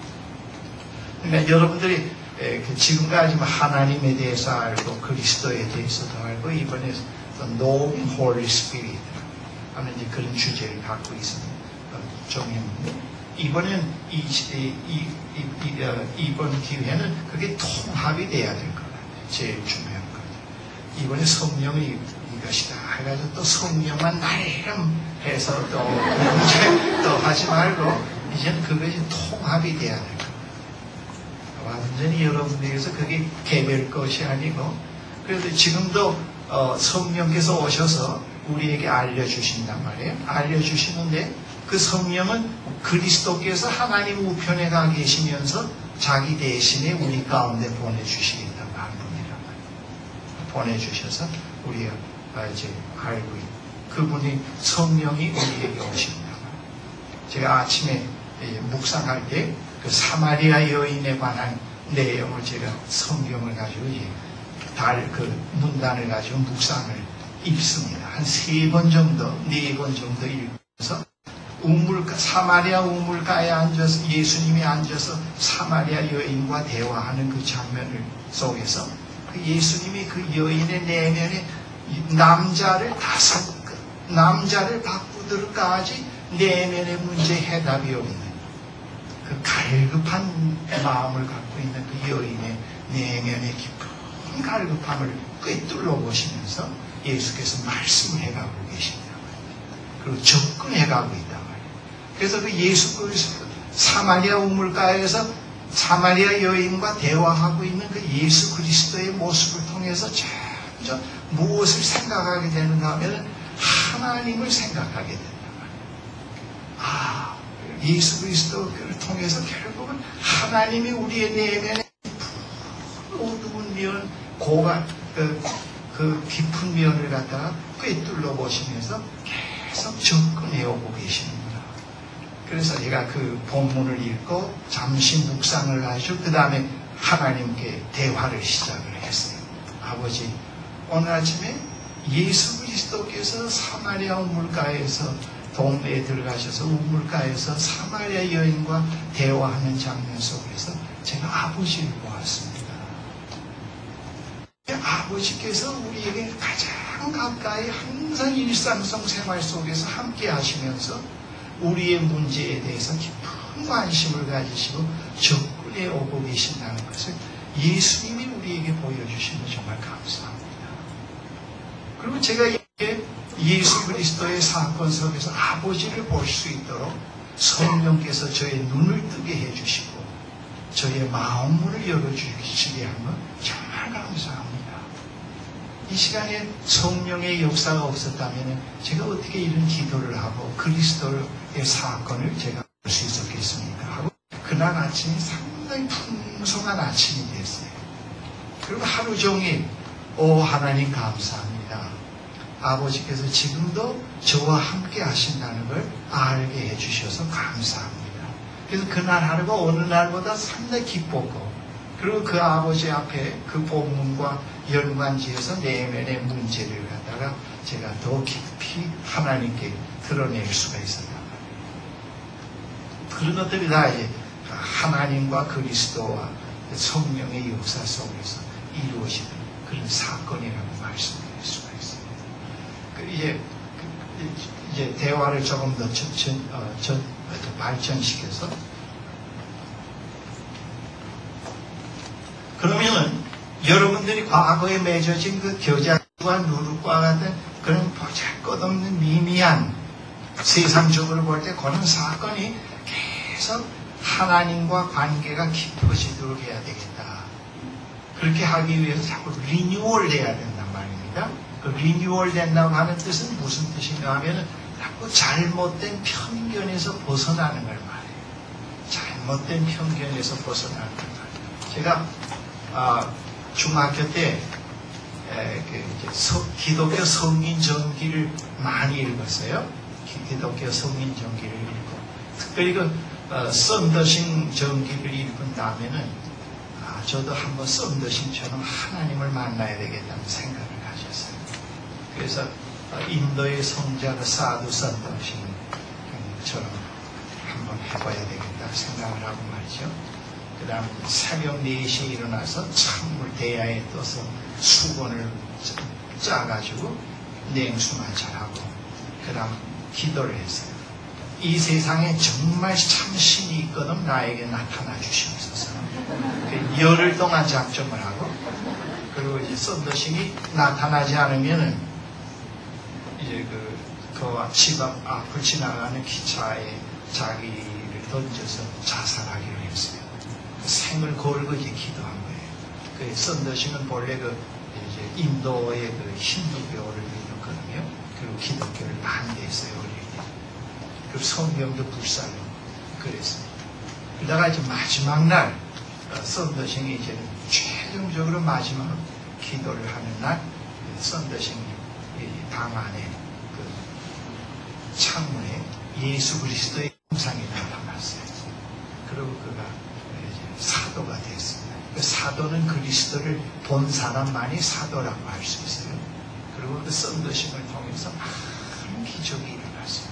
Speaker 1: 그러니까 여러분들이 지금까지 하나님에 대해서 알고 그리스도에 대해서도 알고 이번에 Knowing Holy Spirit 하는 이제 그런 주제를 갖고 있습니다. 정했는데 이번엔 이, 이, 이, 이, 어, 이번 기회는 그게 통합이 돼야 될 거예요. 제일 중요한 거죠. 이번에 성령이 이것이다 해가지고 또 성령만 나름 해서 또, 또 하지 말고 이제는 그것이 통합이 돼야 될 거예요. 완전히 여러분들에게서 그게 개별 것이 아니고, 그래도 지금도 어, 성령께서 오셔서 우리에게 알려주신단 말이에요. 알려주시는데 그 성령은 그리스도께서 하나님 우편에 가 계시면서 자기 대신에 우리 가운데 보내주시겠다고 하는 분이란 말이에요. 보내주셔서 우리가 이제 알고 있고, 그분이 성령이 우리에게 오십니다. 제가 아침에 묵상할 때 그 사마리아 여인에 관한 내용을 제가 성경을 가지고 달 그 문단을 가지고 묵상을 읽습니다. 한 세 번 정도, 네 번 정도 읽어서 우물가, 사마리아 우물가에 앉아서 예수님이 앉아서 사마리아 여인과 대화하는 그 장면을 속에서 그 예수님이 그 여인의 내면에 남자를 다섯 남자를 바꾸들까지 내면의 문제 해답이 없는 그 갈급한 마음을 갖고 있는 그 여인의 내면의 깊은 갈급함을 꿰뚫어 보시면서 예수께서 말씀을 해가고 계십니다. 그리고 접근해가고 있단 말이에요. 그래서 그 예수 그리스도 사마리아 우물가에서 사마리아 여인과 대화하고 있는 그 예수 그리스도의 모습을 통해서 점점 무엇을 생각하게 되는가 하면 하나님을 생각하게 된단 말이에요. 아, 예수 그리스도를 통해서 결국은 하나님이 우리의 내면에 어두운 면, 고관, 그, 그 깊은 면을 갖다가 꿰뚫러 보시면서 계속 접근해 오고 계십니다. 그래서 제가 그 본문을 읽고 잠시 묵상을 하시고 그 다음에 하나님께 대화를 시작을 했어요. 아버지, 오늘 아침에 예수 그리스도께서 사마리아 우물가에서 동네에 들어가셔서 우물가에서 사마리아 여인과 대화하는 장면 속에서 제가 아버지를 보았습니다. 아버지께서 우리에게 가장 가까이 항상 일상성 생활 속에서 함께 하시면서 우리의 문제에 대해서 깊은 관심을 가지시고 접근해 오고 계신다는 것을 예수님이 우리에게 보여주시면 정말 감사합니다. 그리고 제가 이게 예수 그리스도의 사건 속에서 아버지를 볼 수 있도록 성령께서 저의 눈을 뜨게 해주시고 저의 마음문을 열어주시게 한 건 정말 감사합니다. 이 시간에 성령의 역사가 없었다면 제가 어떻게 이런 기도를 하고 그리스도의 사건을 제가 볼 수 있었겠습니까? 하고 그날 아침이 상당히 풍성한 아침이 됐어요. 그리고 하루 종일 오 하나님 감사합니다. 아버지께서 지금도 저와 함께 하신다는 걸 알게 해주셔서 감사합니다. 그래서 그날 하루가 어느 날보다 상당히 기뻤고 그리고 그 아버지 앞에 그 본문과 연관지어서 내면의 문제를 갖다가 제가 더 깊이 하나님께 드러낼 수가 있었단 말이에요. 그런 것들이 다 이제 하나님과 그리스도와 성령의 역사 속에서 이루어지는 그런 사건이라고 말씀드릴 수가 있어요. 이제, 이제 대화를 조금 더 전, 전, 어, 전, 더 발전시켜서 그러면은 여러분들이 과거에 맺어진 그 겨자과 누룩과 같은 그런 보잘것없는 미미한 세상적으로 볼 때 그런 사건이 계속 하나님과 관계가 깊어지도록 해야 되겠다. 그렇게 하기 위해서 자꾸 리뉴얼 돼야 된단 말입니다. 그 리뉴얼 된다고 하는 뜻은 무슨 뜻인가 하면은 자꾸 잘못된 편견에서 벗어나는 걸 말해요. 잘못된 편견에서 벗어나는 걸 말해요. 제가 아, 중학교 때 에, 그 이제 서, 기독교 성인 전기를 많이 읽었어요. 기독교 성인 전기를 읽고 특별히 그 어, 썬더싱 전기를 읽은 다음에는 아, 저도 한번 썬더싱처럼 하나님을 만나야 되겠다는 생각을 가졌어요. 그래서 어, 인도의 성자 사두 썬더싱처럼 한번 해봐야 되겠다 생각을 하고 말이죠. 그 다음 새벽 네 시에 일어나서 찬물 대야에 떠서 수건을 짜가지고 냉수만 잘하고 그 다음 기도를 했어요. 이 세상에 정말 참 신이 있거든 나에게 나타나 주시옵소서. 열흘 동안 작정을 하고 그리고 이제 썬더싱이 나타나지 않으면은 이제 그 그 집 앞 앞을 지나가는 기차에 자기를 던져서 자살하기로 했어요. 생을 걸고 이제 기도한 거예요. 그 썬더싱은 본래 그 이제 인도의 그 힌두교를 믿었거든요. 그리고 기독교를 반대했어요. 어릴 때. 그 성경도 불살로 그랬습니다. 그러다가 이제 마지막 날 썬더싱이 이제 최종적으로 마지막 기도를 하는 날 썬더싱이 방 안에 그 창문에 예수 그리스도의 형상이 나타났어요. 그리고 그가 사도가 됐습니다. 그 사도는 그리스도를 본 사람만이 사도라고 할 수 있어요. 그리고 그 썬더싱을 통해서 많은 기적이 일어났습니다.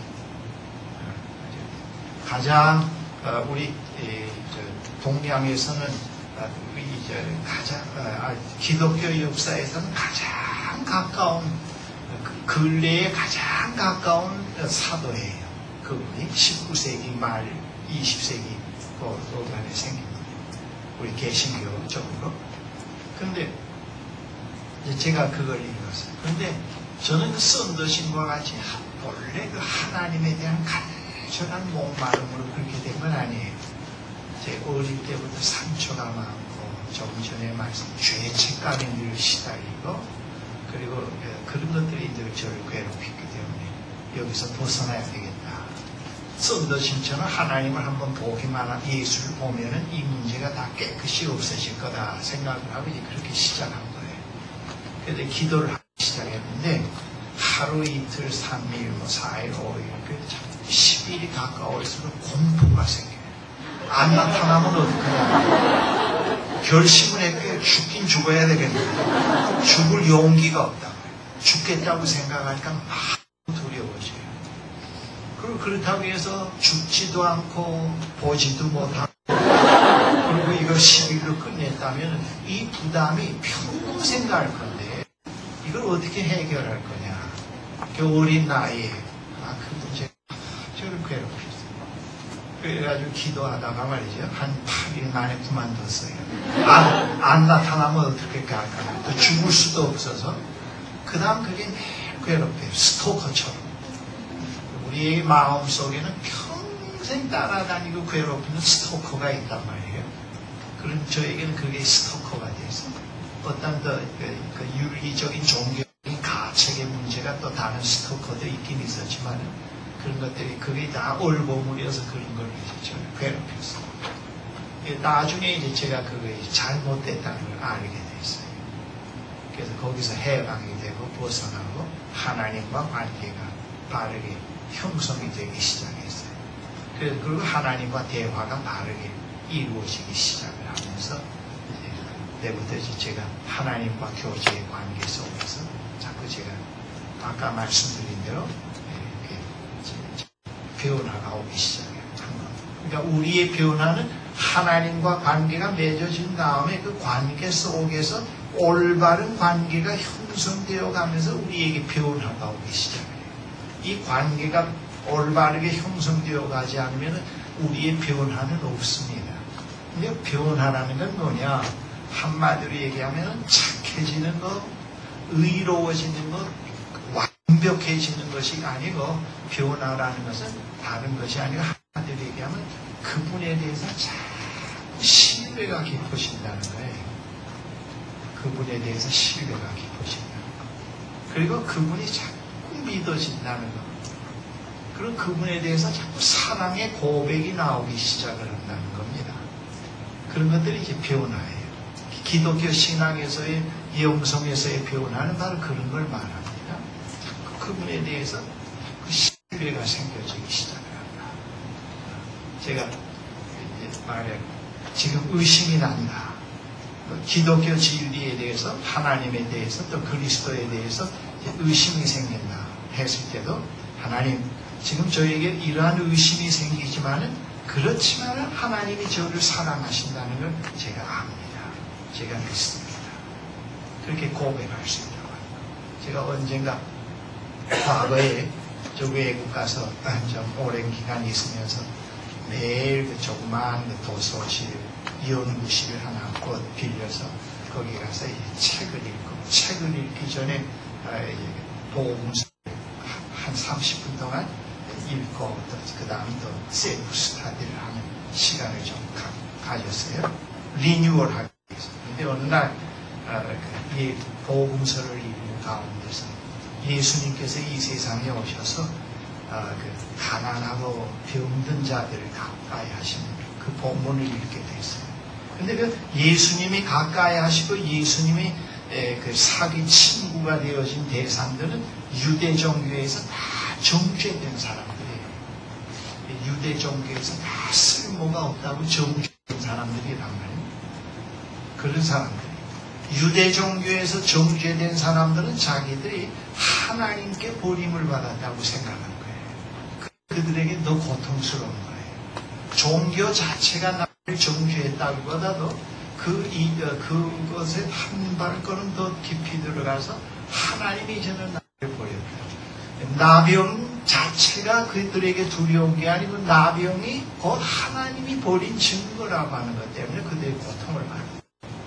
Speaker 1: 가장 우리 동양에서는 이제 가장 기독교 역사에서는 가장 가까운 근래에 가장 가까운 사도예요. 그분이 십구 세기 말 이십 세기 도간에 생긴 우리 개신교 쪽으로. 그런데 제가 그걸 읽었어요. 그런데 저는 그 썬더싱과 같이 본래 그 하나님에 대한 간절한 목마름으로 그렇게 된 건 아니에요. 제 어릴 때부터 상처가 많고 조금 전에 말씀 죄책감에 늘 시달리고 그리고 그런 것들이 이제 저를 괴롭혔기 때문에 여기서 벗어나야 되겠다. 썬더싱처럼 하나님을 한번 보기만 한 예수를 보면은 이 문제가 다 깨끗이 없어질 거다 생각을 하고 이제 그렇게 시작한 거예요. 그래서 기도를 하기 시작했는데 하루 이틀 삼일 뭐 사일 오일 십 일이 가까울수록 공포가 생겨요. 안 나타나면 어떡하냐. 결심을 했고 죽긴 죽어야 되겠는데 죽을 용기가 없다. 죽겠다고 생각하니까 막 두려워져요. 그리고 그렇다고 해서 죽지도 않고 보지도 못하고 그리고 이걸 십 일로 끝냈다면 이 부담이 평생 갈 건데 이걸 어떻게 해결할 거냐. 그 어린 나이에 아, 그 문제 저를 괴롭혔어요. 그래가지고 기도하다가 말이죠. 한 팔 일 만에 그만뒀어요. 안, 안 나타나면 어떻게 할까. 또 죽을 수도 없어서. 그 다음 그게 매일 괴롭혀요. 스토커처럼. 우리의 마음속에는 평생 따라다니고 괴롭히는 스토커가 있단 말이에요. 그럼 저에게는 그게 스토커가 돼서 어떤 그, 그, 그 윤리적인 종교적인 가책의 문제가 또 다른 스토커도 있긴 있었지만 그런 것들이 그게 다 올고물이어서 그런 걸 저를 괴롭혔어요. 나중에 이제 제가 그게 잘못됐다는 걸 알게 됐어요. 그래서 거기서 해방이 되고 벗어나고 하나님과 관계가 바르게 형성이 되기 시작했어요. 그래서 그리고 하나님과 대화가 바르게 이루어지기 시작을 하면서 그때부터 이제 제가 하나님과 교제의 관계 속에서 자꾸 제가 아까 말씀드린 대로 변화가 오기 시작해요. 그러니까 우리의 변화는 하나님과 관계가 맺어진 다음에 그 관계 속에서 올바른 관계가 형성되어 가면서 우리에게 변화가 오기 시작해요. 이 관계가 올바르게 형성되어 가지 않으면 우리의 변화는 없습니다. 근데 변화라는 건 뭐냐? 한마디로 얘기하면 착해지는 것, 의로워지는 것, 완벽해지는 것이 아니고 변화라는 것은 다른 것이 아니고 한마디로 얘기하면 그분에 대해서 자꾸 신뢰가 깊어진다는 거예요. 그분에 대해서 신뢰가 깊어진다. 그리고 그분이 자꾸 믿어진다는 것. 그리고 그분에 대해서 자꾸 사랑의 고백이 나오기 시작을 한다는 겁니다. 그런 것들이 이제 변화예요. 기독교 신앙에서의 영성에서의 변화는 바로 그런 걸 말합니다. 자꾸 그분에 대해서 그 신뢰가 생겨지기 시작을 한다. 제가 이제 말해 지금 의심이 난다. 기독교 진리에 대해서 하나님에 대해서 또 그리스도에 대해서 의심이 생긴다 했을 때도 하나님 지금 저에게 이러한 의심이 생기지만은 그렇지만 하나님이 저를 사랑하신다는 걸 제가 압니다. 제가 믿습니다. 그렇게 고백할 수 있다고 합니다. 제가 언젠가 과거에 저 외국 가서 좀 오랜 기간 있으면서 매일 그 조그마한 그 도서실, 연구실을 하나 곧 빌려서 거기 가서 이제 책을 읽고 책을 읽기 전에 복음서 한 삼십 분 동안 읽고 그 다음 또 셀프 스타디를 하는 시간을 좀 가, 가졌어요. 리뉴얼하기 위해서. 근데 어느 날 이 복음서를 읽는 가운데서 예수님께서 이 세상에 오셔서 어, 그 가난하고 병든 자들을 가까이 하시는 그 본문을 읽게 됐어요. 근데 그 예수님이 가까이 하시고 예수님이 에, 그 사기 친구가 되어진 대상들은 유대 종교에서 다 정죄된 사람들이에요. 유대 종교에서 다 쓸모가 없다고 정죄된 사람들이란 말이에요. 그런 사람들이. 유대 종교에서 정죄된 사람들은 자기들이 하나님께 버림을 받았다고 생각하는 거예요. 그들에게 더 고통스러운 거예요. 종교 자체가 나를 정죄했다기보다도 그, 이, 그것에 한 발걸음 더 깊이 들어가서 하나님이 저는 나를 버렸다. 나병 자체가 그들에게 두려운 게 아니고 나병이 곧 하나님이 버린 증거라고 하는 것 때문에 그들의 고통을 받는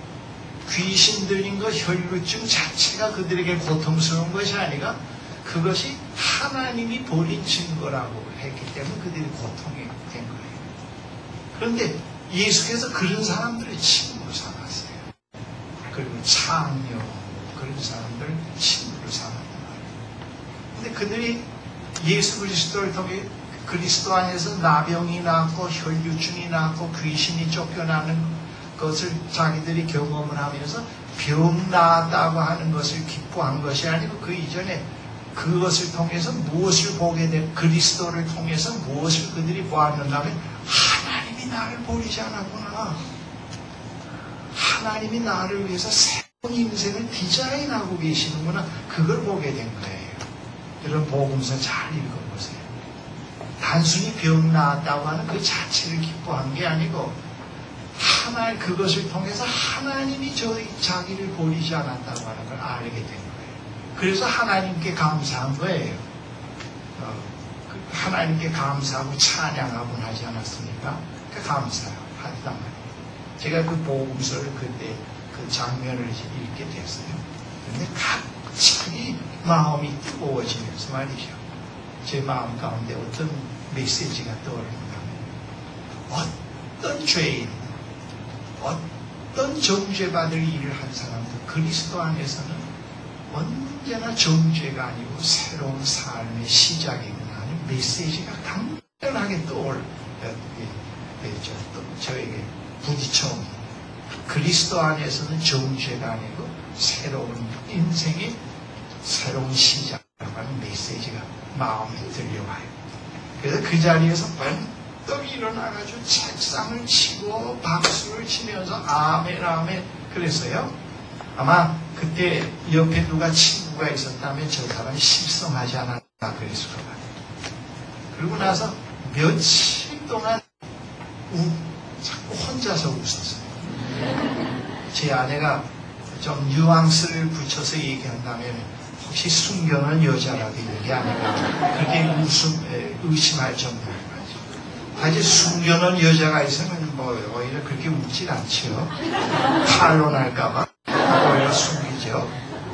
Speaker 1: 귀신 들린 것, 혈루증 자체가 그들에게 고통스러운 것이 아니라 그것이 하나님이 버린 증거라고 했기 때문에 그들이 고통이 된 거예요. 그런데 예수께서 그런 사람들을 친구로 삼았어요. 그리고 창녀 그런 사람들을 친구로 삼았단 말이에요. 근데 그들이 예수 그리스도를 통해 그리스도 안에서 나병이 낫고 혈루증이 낫고 귀신이 쫓겨나는 것을 자기들이 경험을 하면서 병 나았다고 하는 것을 기뻐한 것이 아니고 그 이전에 그것을 통해서 무엇을 보게 된 그리스도를 통해서 무엇을 그들이 보았는가 하면 하나님이 나를 버리지 않았구나. 하나님이 나를 위해서 새로운 인생을 디자인하고 계시는구나. 그걸 보게 된 거예요. 이런 복음서 잘 읽어보세요. 단순히 병 나았다고 하는 그 자체를 기뻐한 게 아니고 하나 그것을 통해서 하나님이 저희 자기를 버리지 않았다고 하는 걸 알게 된 거예요. 그래서 하나님께 감사한 거예요. 어, 하나님께 감사하고 찬양하고 하지 않았습니까? 그 감사하단 말이에요. 제가 그 복음서를 그때 그 장면을 이제 읽게 됐어요. 근데 자기 마음이 뜨거워지면서 말이죠. 제 마음 가운데 어떤 메시지가 떠오른다면 어떤 죄인, 어떤 정죄받을 일을 한 사람도 그리스도 안에서는 언제나 정죄가 아니고 새로운 삶의 시작이구나 하는 메시지가 강렬하게 떠올, 저에게 부딪혀옵니다. 그리스도 안에서는 정죄가 아니고 새로운 인생의 새로운 시작이라고 하는 메시지가 마음에 들려와요. 그래서 그 자리에서 번떡 일어나가지고 책상을 치고 박수를 치면서 아멘 아멘 그랬어요. 아마 그때 옆에 누가 친구가 있었다면 저 사람이 실성하지 않았나 그랬을 것 같아요. 그리고 나서 며칠 동안 우, 자꾸 혼자서 웃었어요. 제 아내가 좀 뉘앙스를 붙여서 얘기한다면 혹시 숨겨놓은 여자라고 얘기 아닌가 그렇게 웃음, 의심할 정도로 사실 숨겨놓은 여자가 있으면 뭐 오히려 그렇게 웃질 않죠. 탄론할까봐 오히려 숨기죠.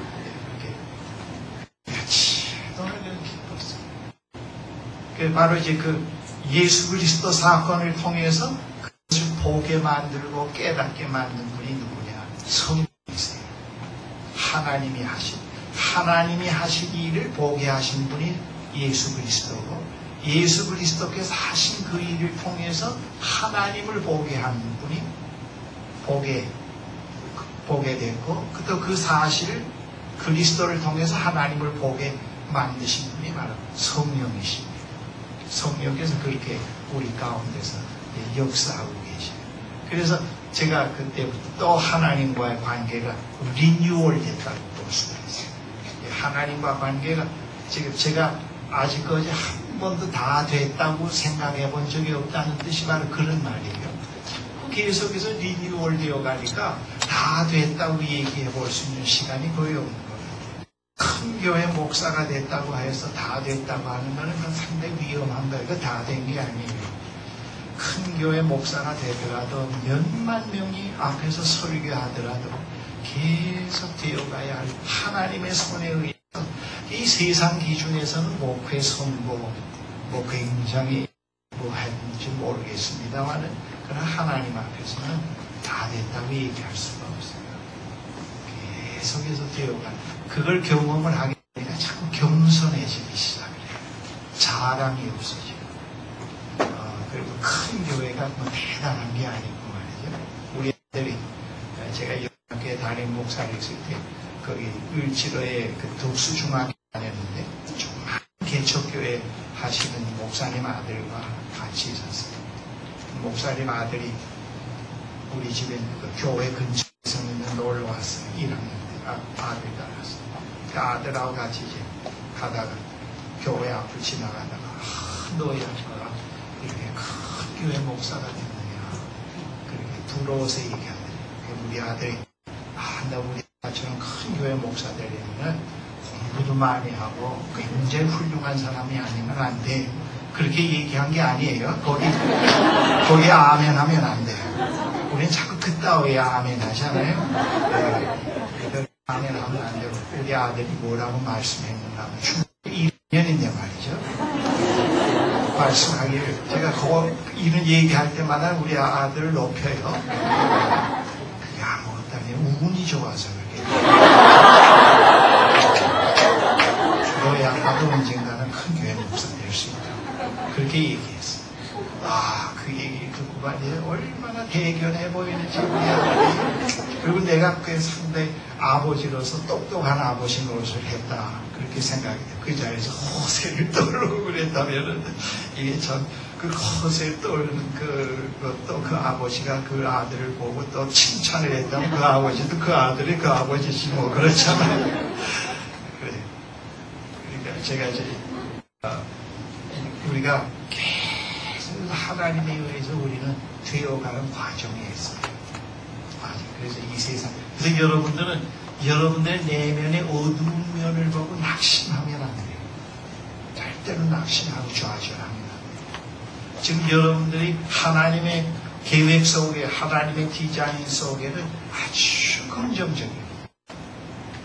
Speaker 1: 이렇게 같이 너는 기뻤어요. 그 바로 이제 그 예수 그리스도 사건을 통해서 그것을 보게 만들고 깨닫게 만든 분이 누구냐? 성령이세요. 하나님이 하신 하나님이 하신 일을 보게 하신 분이 예수 그리스도고 예수 그리스도께서 하신 그 일을 통해서 하나님을 보게 하는 분이 보게 보게 됐고 또 그 사실을 그리스도를 통해서 하나님을 보게 만드신 분이 바로 성령이십니다. 성령께서 그렇게 우리 가운데서 역사하고 계시죠. 그래서 제가 그때부터 또 하나님과의 관계가 리뉴얼 됐다고 볼 수가 있어요. 하나님과 관계가 지금 제가 아직까지 한 번도 다 됐다고 생각해 본 적이 없다는 뜻이 바로 그런 말이에요. 계속해서 리뉴얼 되어 가니까 다 됐다고 얘기해 볼 수 있는 시간이 거의 없는 거예요. 큰 교회 목사가 됐다고 해서 다 됐다고 하는 거는 상당히 위험한 거예요. 이거 다 된 게 아니에요. 큰 교회 목사가 되더라도 몇만 명이 앞에서 설교하더라도 계속 되어가야 할 하나님의 손에 의해서 이 세상 기준에서는 목회 선고 뭐 굉장히 뭐 했는지 모르겠습니다만은 그러나 하나님 앞에서는 다 됐다고 얘기할 수가 없어요. 계속해서 되어가는 그걸 경험을 하게 되니까 자꾸 겸손해지기 시작해요. 자랑이 없어지고 어, 그리고 큰 교회가 뭐 대단한 게 아니고 말이죠. 우리 애들이 제가 학교에 담임 목사를 있을 때 거기 을지로에 그 독수중학교 다녔는데 조그만 개척교회 하시는 목사님 아들과 같이 있었어요. 목사님 아들이 우리 집에 그 교회 근처에서 있는 놀러 왔어요. 일 학년 때 아, 아들 따라서 그 아들하고 같이 이제 가다가 교회 앞을 지나가다가 아, 너야 너가 이렇게 큰 교회 목사가 됐느냐 그렇게 부러워서 얘기하더니 우리 아들이 아, 나 우리 아처럼 큰 교회 목사 되려면 공부도 많이 하고 굉장히 훌륭한 사람이 아니면 안 돼. 그렇게 얘기한 게 아니에요. 거기, 거기 아멘 하면 안 돼요. 우리는 자꾸 그따위에 아멘 하잖아요. 네. 아멘 하면 안 되고, 우리 아들이 뭐라고 말씀했는가 하면 충분히 일 년인데 말이죠. 말씀하기를, 제가 그거, 이런 얘기할 때마다 우리 아들을 높여요. 그게 아무것도 아니에요. 운이 좋아서 그렇게. 너야 나도 언젠가는 큰 교회 목사 될 수 있다. 그렇게 얘기했어요. 아, 그 얘기 듣고 말이에요. 얼마나 대견해 보이는지 우리 아들이. 그리고 내가 그 상당히 아버지로서 똑똑한 아버지 노릇을 했다. 그렇게 생각이 돼요. 그 자리에서 허세를 떨고 그랬다면 이게 참 그 허세를 떨는 그, 또 그 아버지가 그 아들을 보고 또 칭찬을 했다면 그 아버지도 그 아들이 그 아버지지 뭐 그렇잖아요. 그래. 그러니까 제가 이제 어, 우리가 계속 하나님에 의해서 우리는 되어가는 과정에 있어요. 그래서 이 세상. 그래서 여러분들은 여러분들의 내면의 어두운 면을 보고 낙심하면 안 돼요. 절대로 낙심하고 좌절하면 안 돼요. 지금 여러분들이 하나님의 계획 속에, 하나님의 디자인 속에는 아주 긍정적이에요. 다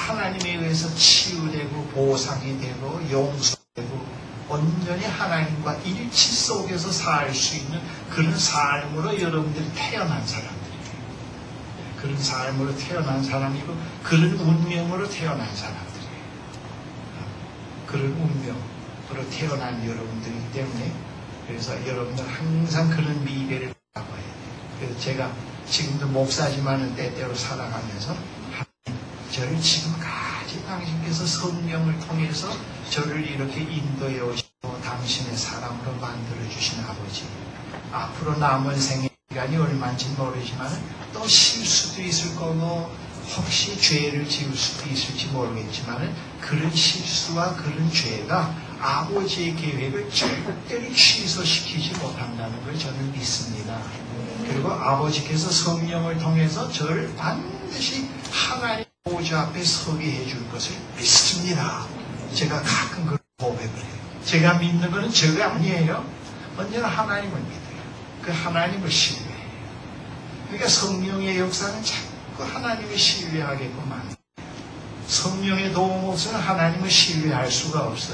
Speaker 1: 하나님에 의해서 치유되고 보상이 되고 용서되고 온전히 하나님과 일치 속에서 살 수 있는 그런 삶으로 여러분들이 태어난 사람들이에요. 그런 삶으로 태어난 사람이고 그런 운명으로 태어난 사람들이에요. 그런 운명으로 태어난 여러분들이기 때문에 그래서 여러분들 항상 그런 미래를 바라봐야 돼요. 그래서 제가 지금도 목사지만은 때때로 살아가면서 하나님, 저를 지금까지 당신께서 성령을 통해서 저를 이렇게 인도해 오시고 당신의 사람으로 만들어주신 아버지, 앞으로 남은 생의 시간이 얼마인지 모르지만 또 실수도 있을 거고 혹시 죄를 지을 수도 있을지 모르겠지만 그런 실수와 그런 죄가 아버지의 계획을 절대로 취소시키지 못한다는 걸 저는 믿습니다. 그리고 아버지께서 성령을 통해서 저를 반드시 하나님 보좌 앞에 서게 해줄 것을 믿습니다. 제가 가끔 그런 고백을 해요. 제가 믿는 것은 저가 아니에요. 언제나 하나님을 믿어요. 그 하나님을 신뢰해요. 그러니까 성령의 역사는 자꾸 하나님을 신뢰하게끔 만들어요. 성령의 도움 없이는 하나님을 신뢰할 수가 없어요.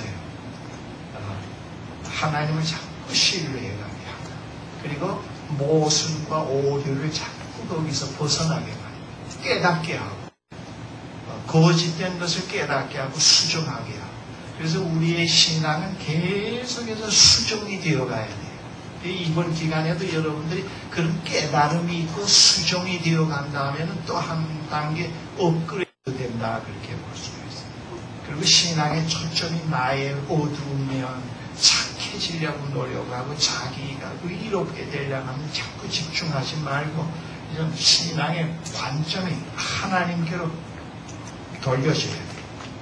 Speaker 1: 하나님을 자꾸 신뢰해가게 합니다. 그리고 모순과 오류를 자꾸 거기서 벗어나게 합니다. 깨닫게 하고 거짓된 것을 깨닫게 하고 수정하게 하고 그래서 우리의 신앙은 계속해서 수정이 되어가야 돼요. 이번 기간에도 여러분들이 그런 깨달음이 있고 수정이 되어간다면 또 한 단계 업그레이드 된다 그렇게 볼 수가 있어요. 그리고 신앙의 초점이 나의 어두운 면 착해지려고 노력하고 자기가 의롭게 되려고 하면 자꾸 집중하지 말고 이런 신앙의 관점이 하나님께로 돌려져야 돼요.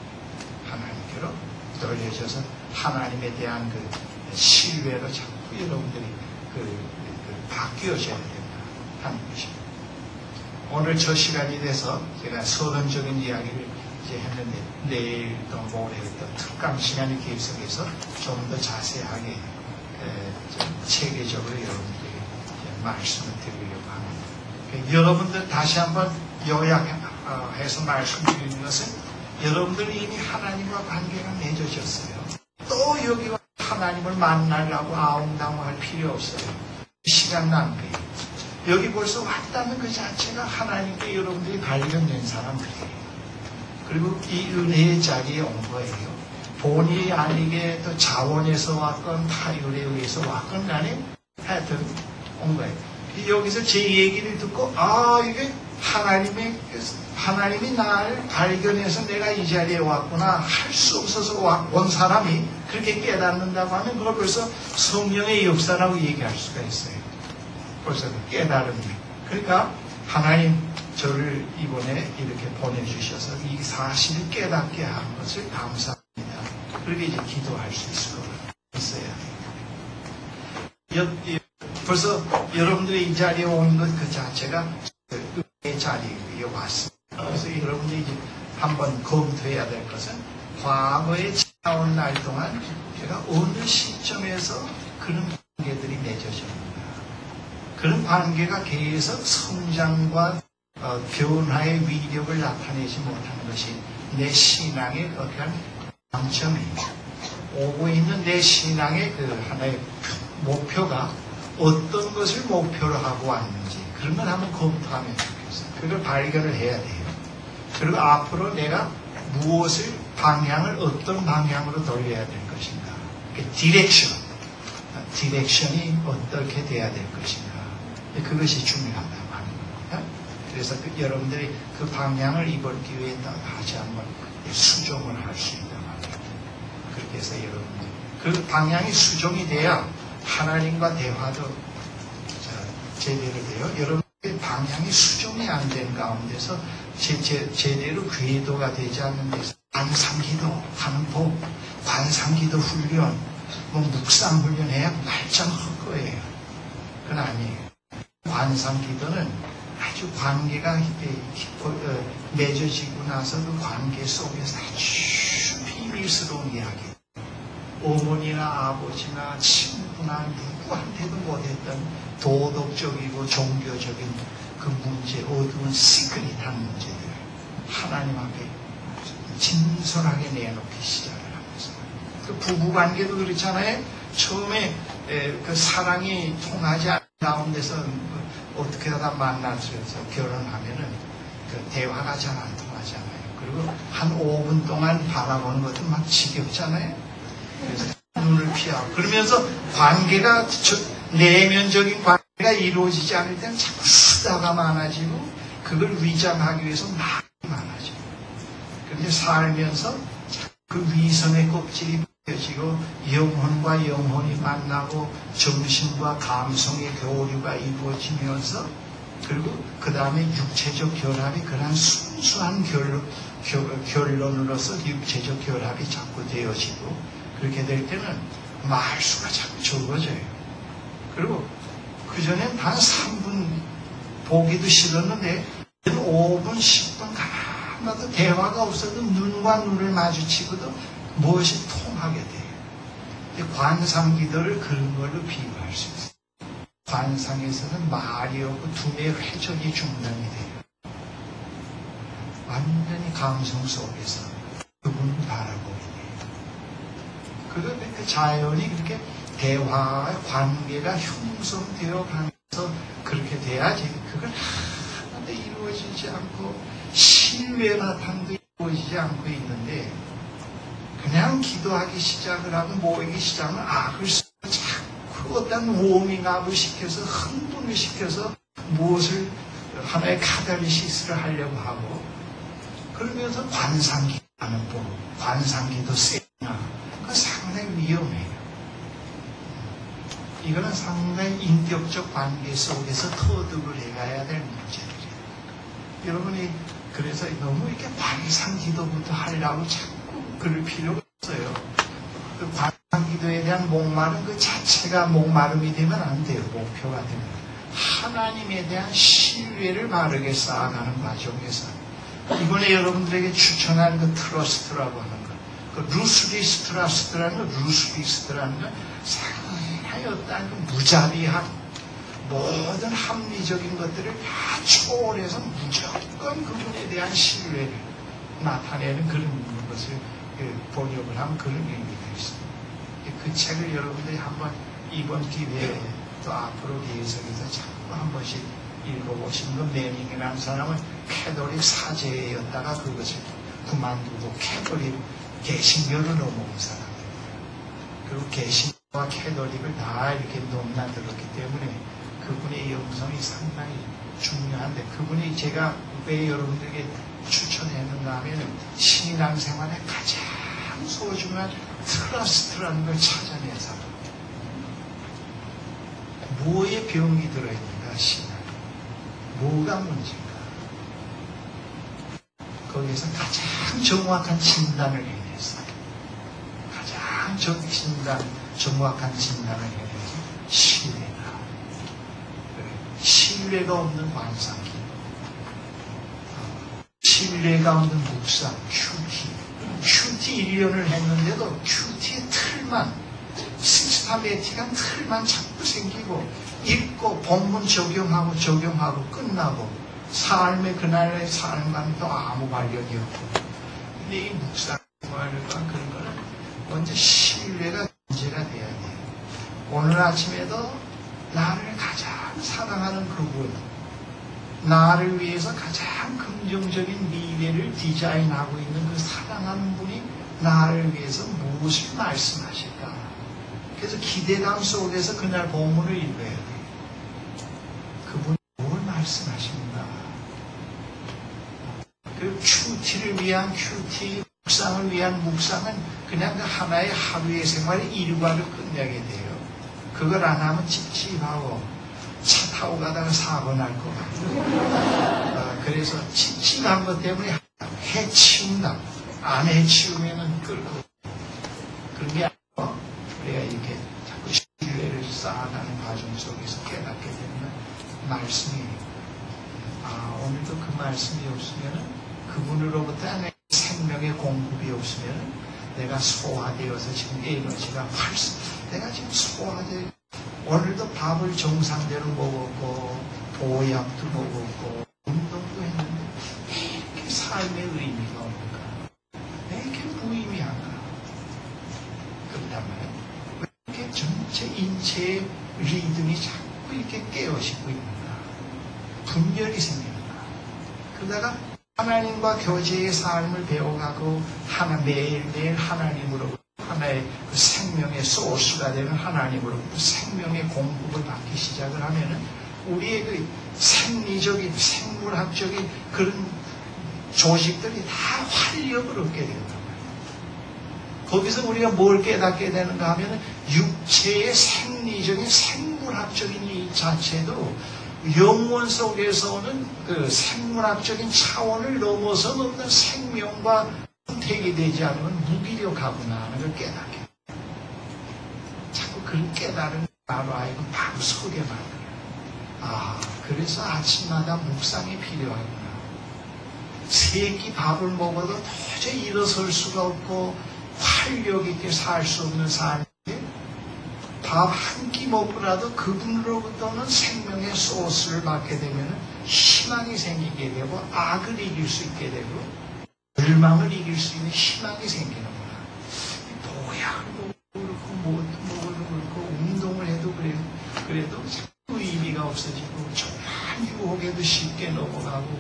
Speaker 1: 하나님께로 돌려져서 하나님에 대한 그 신뢰로 자꾸 여러분들이 그, 그 바뀌어져야 된다 하는 것입니다. 오늘 저 시간이 돼서 제가 서론적인 이야기를 이제 했는데 내일 또 모레 또 특강 시간을 계속해서 좀 더 자세하게 에, 좀 체계적으로 여러분들이 말씀을 드리려고 합니다. 여러분들 다시 한번 요약해서 말씀드리는 것은 여러분들이 이미 하나님과 관계가 맺어졌어요. 또 여기 와 하나님을 만나려고 아웅다웅할 필요 없어요. 시간 낭비. 여기 벌써 왔다는 그 자체가 하나님께 여러분들이 발견된 사람들이에요. 그리고 이 은혜의 자리에 온 거예요. 본의 아니게 또 자원에서 왔건 타율에 의해서 왔건 간에 하여튼 온 거예요. 여기서 제 얘기를 듣고 아 이게 하나님의 하나님이 나를 발견해서 내가 이 자리에 왔구나 할 수 없어서 온 사람이 그렇게 깨닫는다고 하면 그걸 벌써 성령의 역사라고 얘기할 수가 있어요. 벌써 깨달음이. 그러니까 하나님 저를 이번에 이렇게 보내주셔서 이 사실을 깨닫게 한 것을 감사합니다. 그렇게 이제 기도할 수 있을 것 있어야 돼요. 벌써 여러분들이 이 자리에 온 것 그 자체가 은혜의 자리에 왔습니다. 그래서 여러분들이 이제 한번 검토해야 될 것은 과거에 지나온 날 동안 제가 어느 시점에서 그런 관계들이 맺어졌는가. 그런 관계가 계속 성장과 어, 변화의 위력을 나타내지 못하는 것이 내 신앙의 어떠한 장점이에요. 오고 있는 내 신앙의 그 하나의 목표가 어떤 것을 목표로 하고 왔는지 그런 걸 한번 검토하면 좋겠어요. 그걸 발견을 해야 돼요. 그리고 앞으로 내가 무엇을 방향을 어떤 방향으로 돌려야 될 것인가. 디렉션, 디렉션이 어떻게 돼야 될 것인가. 그것이 중요하다고 하는 겁니다. 그래서 그, 여러분들이 그 방향을 이번 기회에 다시 한번 수정을 할 수 있다고 합니다. 그렇게 해서 여러분들 그 방향이 수정이 돼야 하나님과 대화도 제대로 돼요. 여러분들의 방향이 수정이 안 된 가운데서 제, 제, 제대로 궤도가 되지 않는 데서 관상기도 하는 법, 관상기도 훈련, 뭐 묵상 훈련해야 말짱할 거예요. 그건 아니에요. 관상기도는 아주 관계가 깊어, 어, 맺어지고 나서 그 관계 속에서 아주 비밀스러운 이야기. 어머니나 아버지나 친구나 누구한테도 못했던 도덕적이고 종교적인 그 문제, 어두운 시크릿한 문제들 하나님 앞에 진솔하게 내놓기 시작을 하면서 그 부부관계도 그렇잖아요. 처음에 그 사랑이 통하지 않는 가운데서 어떻게 하다 만나서 결혼하면은 그 대화가 잘 안 통하잖아요. 그리고 한 오 분 동안 바라보는 것도 막 지겹잖아요. 그래서 눈을 피하고 그러면서 관계가 내면적인 관계가 이루어지지 않을 때는 자꾸 수다가 많아지고 그걸 위장하기 위해서 말이 많아져요. 그런데 살면서 그 위선의 껍질이 벗겨지고 영혼과 영혼이 만나고 정신과 감성의 교류가 이루어지면서 그리고 그 다음에 육체적 결합이 그런 순수한 결론, 결, 결론으로서 육체적 결합이 자꾸 되어지고 그렇게 될 때는 말수가 자꾸 적어져요. 그리고 그전엔 단 삼 분 보기도 싫었는데 오 분, 십 분 가만히 대화가 없어도 눈과 눈을 마주치고도 무엇이 통하게 돼요. 관상기도를 그런 걸로 비유할 수 있어요. 관상에서는 말이 없고 두뇌 회전이 중단이 돼요. 완전히 감성 속에서 그분을 바라보게 돼요. 그런데 자연이 그렇게 대화의 관계가 형성되어 가면서 그렇게 돼야지 그걸 하나도 이루어지지 않고 신뢰나 탐도 이루어지지 않고 있는데 그냥 기도하기 시작을 하고 모이기 시작하면 악을 쓰고 자꾸 어떤 워밍업을 시켜서 흥분을 시켜서 무엇을 하나의 카탈리시스를 하려고 하고 그러면서 관상기도하는 법, 관상기도 세나 그거 상당히 위험해요. 이거는 상당히 인격적 관계 속에서 터득을 해가야 될 문제들이에요. 여러분이 그래서 너무 이렇게 관상기도부터 하려고 자꾸 그럴 필요가 없어요. 그 관상기도에 대한 목마름 그 자체가 목마름이 되면 안 돼요. 목표가 되면. 하나님에 대한 신뢰를 바르게 쌓아가는 과정에서 이번에 여러분들에게 추천한 그 트러스트라고 하는 것, 그 루스리스 트러스트라는 거, 루스리스트라는 건 상당히 어떤 그 무자비한 모든 합리적인 것들을 다 초월해서 무조건 그분에 대한 신뢰를 나타내는 그런 것을 번역을 하면 그런 의미가 있습니다. 그 책을 여러분들이 한번 이번 기회에 또 앞으로 계속해서 자꾸 한 번씩 읽어보시는 거 매닝이라는 사람은 캐톨릭 사제였다가 그것을 그만두고 캐톨릭 개신교로 넘어온 사람입니다. 그리고 개신교와 캐톨릭을 다 이렇게 넘나들었기 때문에 그분의 영성이 상당히 중요한데 그분이 제가 왜 여러분들에게 추천했는가 하면 신앙생활의 가장 소중한 트러스트라는 걸 찾아내서 뭐에 병이 들어있는가 신앙 뭐가 문제인가 거기에서 가장 정확한 진단을 해내서 가장 정, 진단, 정확한 진단을 해내서 신뢰가 신뢰가 없는 관상기 신뢰가 없는 묵상, 큐티 큐티 일 년을 했는데도 큐티의 틀만 시스타메틱한 틀만 자꾸 생기고 읽고 본문 적용하고 적용하고 끝나고 삶의 그날의 삶과는 또 아무 관련이 없고 근데 이 묵상과 그런 거는 먼저 신뢰가 문제가 돼야 돼요. 오늘 아침에도 나를 가장 사랑하는 그분 나를 위해서 가장 긍정적인 미래를 디자인하고 있는 그 사랑하는 분이 나를 위해서 무엇을 말씀하실까 그래서 기대감 속에서 그날 본문을 읽어야 돼요. 그분이 뭘 말씀하십니까? 그 큐티를 위한 큐티, 묵상을 위한 묵상은 그냥 그 하나의 하루의 생활의 일과를 끝내게 돼요. 그걸 안 하면 찝찝하고 차 타고 가다가 사고 날 것 같아요. 아, 그래서 찝찝한 것 때문에 해치운다. 안 해치우면은 끌고 그런 게 아니고 우리가 이렇게 자꾸 신뢰를 쌓아가는 과정 속에서 깨닫게 되면 말씀이 아 오늘도 그 말씀이 없으면은 그분으로부터 내 생명의 공급이 없으면은 내가 소화되어서 지금 에너지가 활성 내가 지금 소화돼 오늘도 밥을 정상대로 먹었고 보약도 먹었고 운동도 했는데 이렇게 삶의 의미가 없는가 리듬이 자꾸 이렇게 깨어지고 있는가, 분열이 생기는가. 그러다가 하나님과 교제의 삶을 배워가고 하나 매일매일 하나님으로 하나의 그 생명의 소스가 되는 하나님으로부터 생명의 공급을 받기 시작을 하면은 우리의 그 생리적인 생물학적인 그런 조직들이 다 활력을 얻게 된단 말이에요. 거기서 우리가 뭘 깨닫게 되는가 하면은 육체의 생리적인 생물학적인 이 자체도 영원 속에서는 그 생물학적인 차원을 넘어서 없는 생명과 선택이 되지 않으면 무기력하구나 하는 걸 깨닫게. 자꾸 그런 깨달은 바로 하여금 바로 서게 만들어요. 아, 그래서 아침마다 묵상이 필요하구나. 세 끼 밥을 먹어도 도저히 일어설 수가 없고 활력 있게 살 수 없는 삶에 밥 한 끼 먹고라도 그분으로부터는 생명의 소스를 받게 되면 희망이 생기게 되고 악을 이길 수 있게 되고 절망을 이길 수 있는 희망이 생기는구나. 보약을 먹어도 그렇고 뭐도 먹어도 그렇고 운동을 해도 그래도, 그래도 자꾸 의미가 없어지고 조그만 유혹에도 쉽게 넘어가고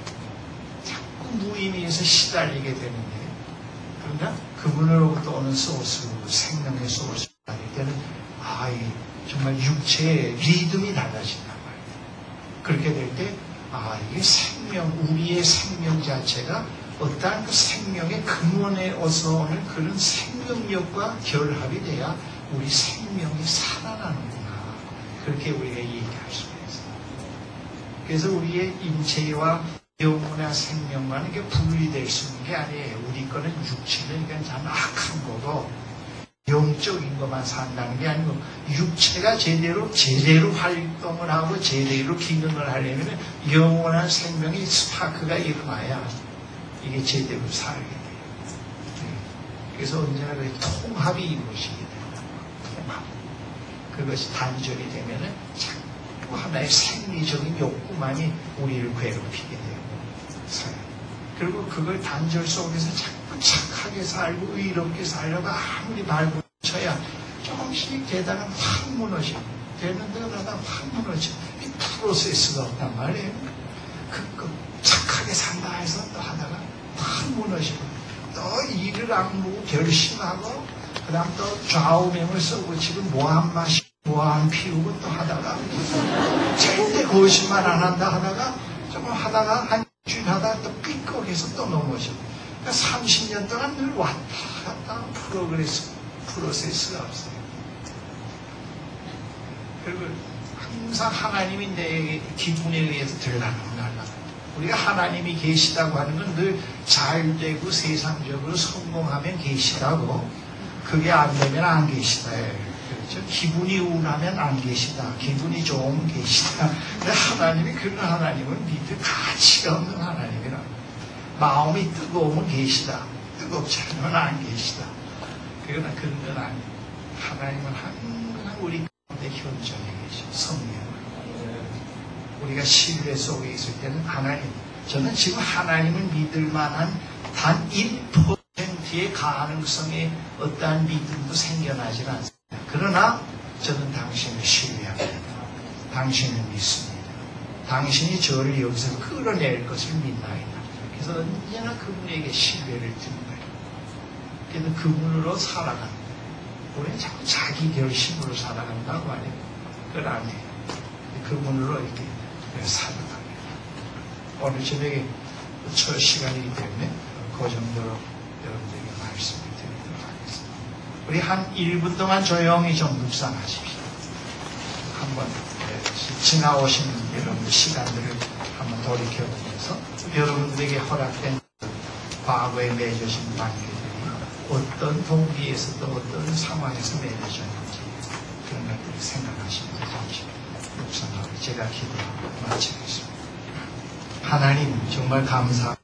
Speaker 1: 자꾸 무의미해서 시달리게 되는데, 그러나 그분으로부터 오는 소스, 생명의 소스 받을 때는 아, 정말 육체의 리듬이 달라진단 말이에요. 그렇게 될 때 아, 이게 생명, 우리의 생명 자체가 어떠한 그 생명의 근원에 어서 오는 그런 생명력과 결합이 돼야 우리 생명이 살아나는구나. 그렇게 우리가 얘기할 수가 있어요. 그래서 우리의 인체와 영혼의 생명과는 이게 분리될 수 있는 게 아니에요. 우리 거는 육체는 그러니까 참 악한 거고 영적인 것만 산다는 게 아니고 육체가 제대로 제대로 활동을 하고 제대로 기능을 하려면 영원한 생명의 스파크가 일어나야 이게 제대로 살게 돼요. 그래서 언제나 그 통합이 이루어지게 돼요. 통합. 그것이 단절이 되면은 자꾸 하나의 생리적인 욕구만이 우리를 괴롭히게 되고 살아요. 그리고 그걸 단절 속에서 자꾸 착하게 살고 의롭게 살려고 아무리 발붙여야 조금씩 되다가 확 무너지고 되는 데마다 확 무너지고 이 프로세스가 없단 말이에요. 그, 착하게 산다 해서 또 하다가 확 무너지고 또 이를 악무고 결심하고 그 다음 또 좌우명을 쓰고 지금 뭐한 마시고 뭐한 피우고 또 하다가 절대 거짓말 안 한다 하다가 조금 하다가 한 주일 하다가 또 삐걱해서 또 넘어지고 그러니까 삼십 년 동안 늘 왔다 갔다 프로그레스, 프로세스가 없어요. 그리고 항상 하나님이 내 기분에 의해서 들어가는 날마다 우리가 하나님이 계시다고 하는 건 늘 잘되고 세상적으로 성공하면 계시다고 그게 안 되면 안 계시다예요. 그렇죠? 기분이 우울하면 안 계시다. 기분이 좋으면 계시다. 근데 하나님이 그런 하나님을 믿을 가치가 없는 하나님이라고. 마음이 뜨거우면 계시다. 뜨겁지 않으면 안 계시다. 그러나 그런 건 아니에요. 하나님은 항상 우리 가운데 현존해 계셔. 성령. 우리가 신뢰 속에 있을 때는 하나님, 저는 지금 하나님을 믿을 만한 단 일 퍼센트의 가능성의 어떠한 믿음도 생겨나질 않습니다. 그러나 저는 당신을 신뢰합니다. 당신을 믿습니다. 당신이 저를 여기서 끌어낼 것을 믿나이다. 그래서 언제나 그분에게 신뢰를 두는 거예요. 그래서 그분으로 살아가는 거예요. 우리는 자꾸 자기 결심으로 살아간다고 말해요. 그건 아니에요. 그분으로 이렇게 살아갑니다. 오늘 저녁에 첫 시간이기 때문에 그 정도로 여러분들에게 말씀을 드리도록 하겠습니다. 우리 한 일 분 동안 조용히 좀 묵상하십시오. 한번 지나오신 여러분들 시간들을 한번 돌이켜보면서 여러분들에게 허락된 과거에 맺어진 관계들이 어떤 동기에서도 어떤 상황에서 맺어졌는지 그런 것들을 생각하시면서 잠시 묵상하고 제가 기도하고 마치겠습니다. 하나님 정말 감사합니다.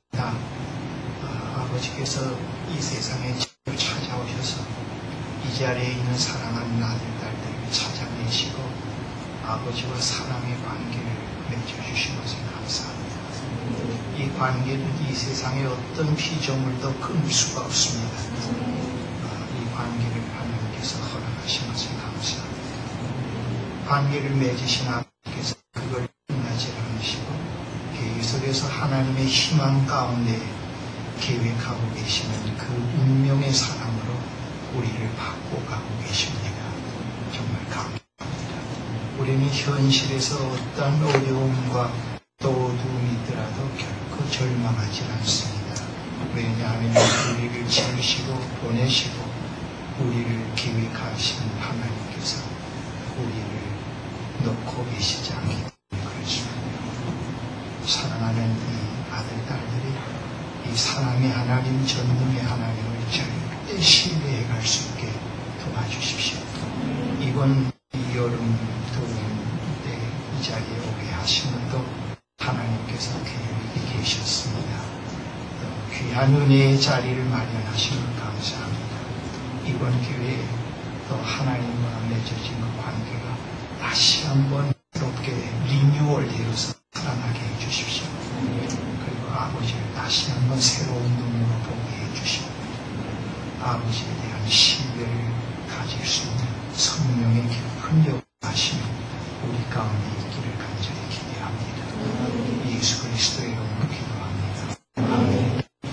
Speaker 1: 아, 아버지께서 이 세상에 저를 찾아오셔서 이 자리에 있는 사랑하는 아들, 딸들을 찾아내시고 아버지와 사랑의 관계를 맺어주신 것을 감사합니다. 이 관계는 이 세상의 어떤 피조물도 끊을 수가 없습니다. 아, 이 관계를 하나님께서 허락하신 것을 감사합니다. 관계를 맺으신 아버지께서 그걸 끝나지 않으시고 계속해서 하나님의 희망 가운데 계획하고 계시는 그 운명의 사랑으로 우리를 바꿔가고 계십니다. 정말 감사합니다. 우리는 현실에서 어떤 어려움과 또 어두움이 있더라도 결코 절망하지 않습니다. 왜냐하면 우리를 지으시고 보내시고 우리를 계획하신 하나님께서 우리를 놓고 계시지 않기 때문에 그렇습니다. 사랑하는 이 아들, 딸들이 이 사랑의 하나님, 전능의 하나님을 절대 신뢰해 갈 수 있게 도와주십시오. 이번 이 여름 더운 때 이 자리에 오게 하신 것도 하나님께서 계획이 계셨습니다. 또 귀한 은혜의 자리를 마련하신 것 감사합니다. 이번 기회에 또 하나님과 맺어진 그 관계가 다시 한번 새롭게 리뉴얼 되어서 살아나게 해주십시오. 그리고 아버지를 다시 한번 새로운 눈으로 보게 해주시고 아버지에 대한 신뢰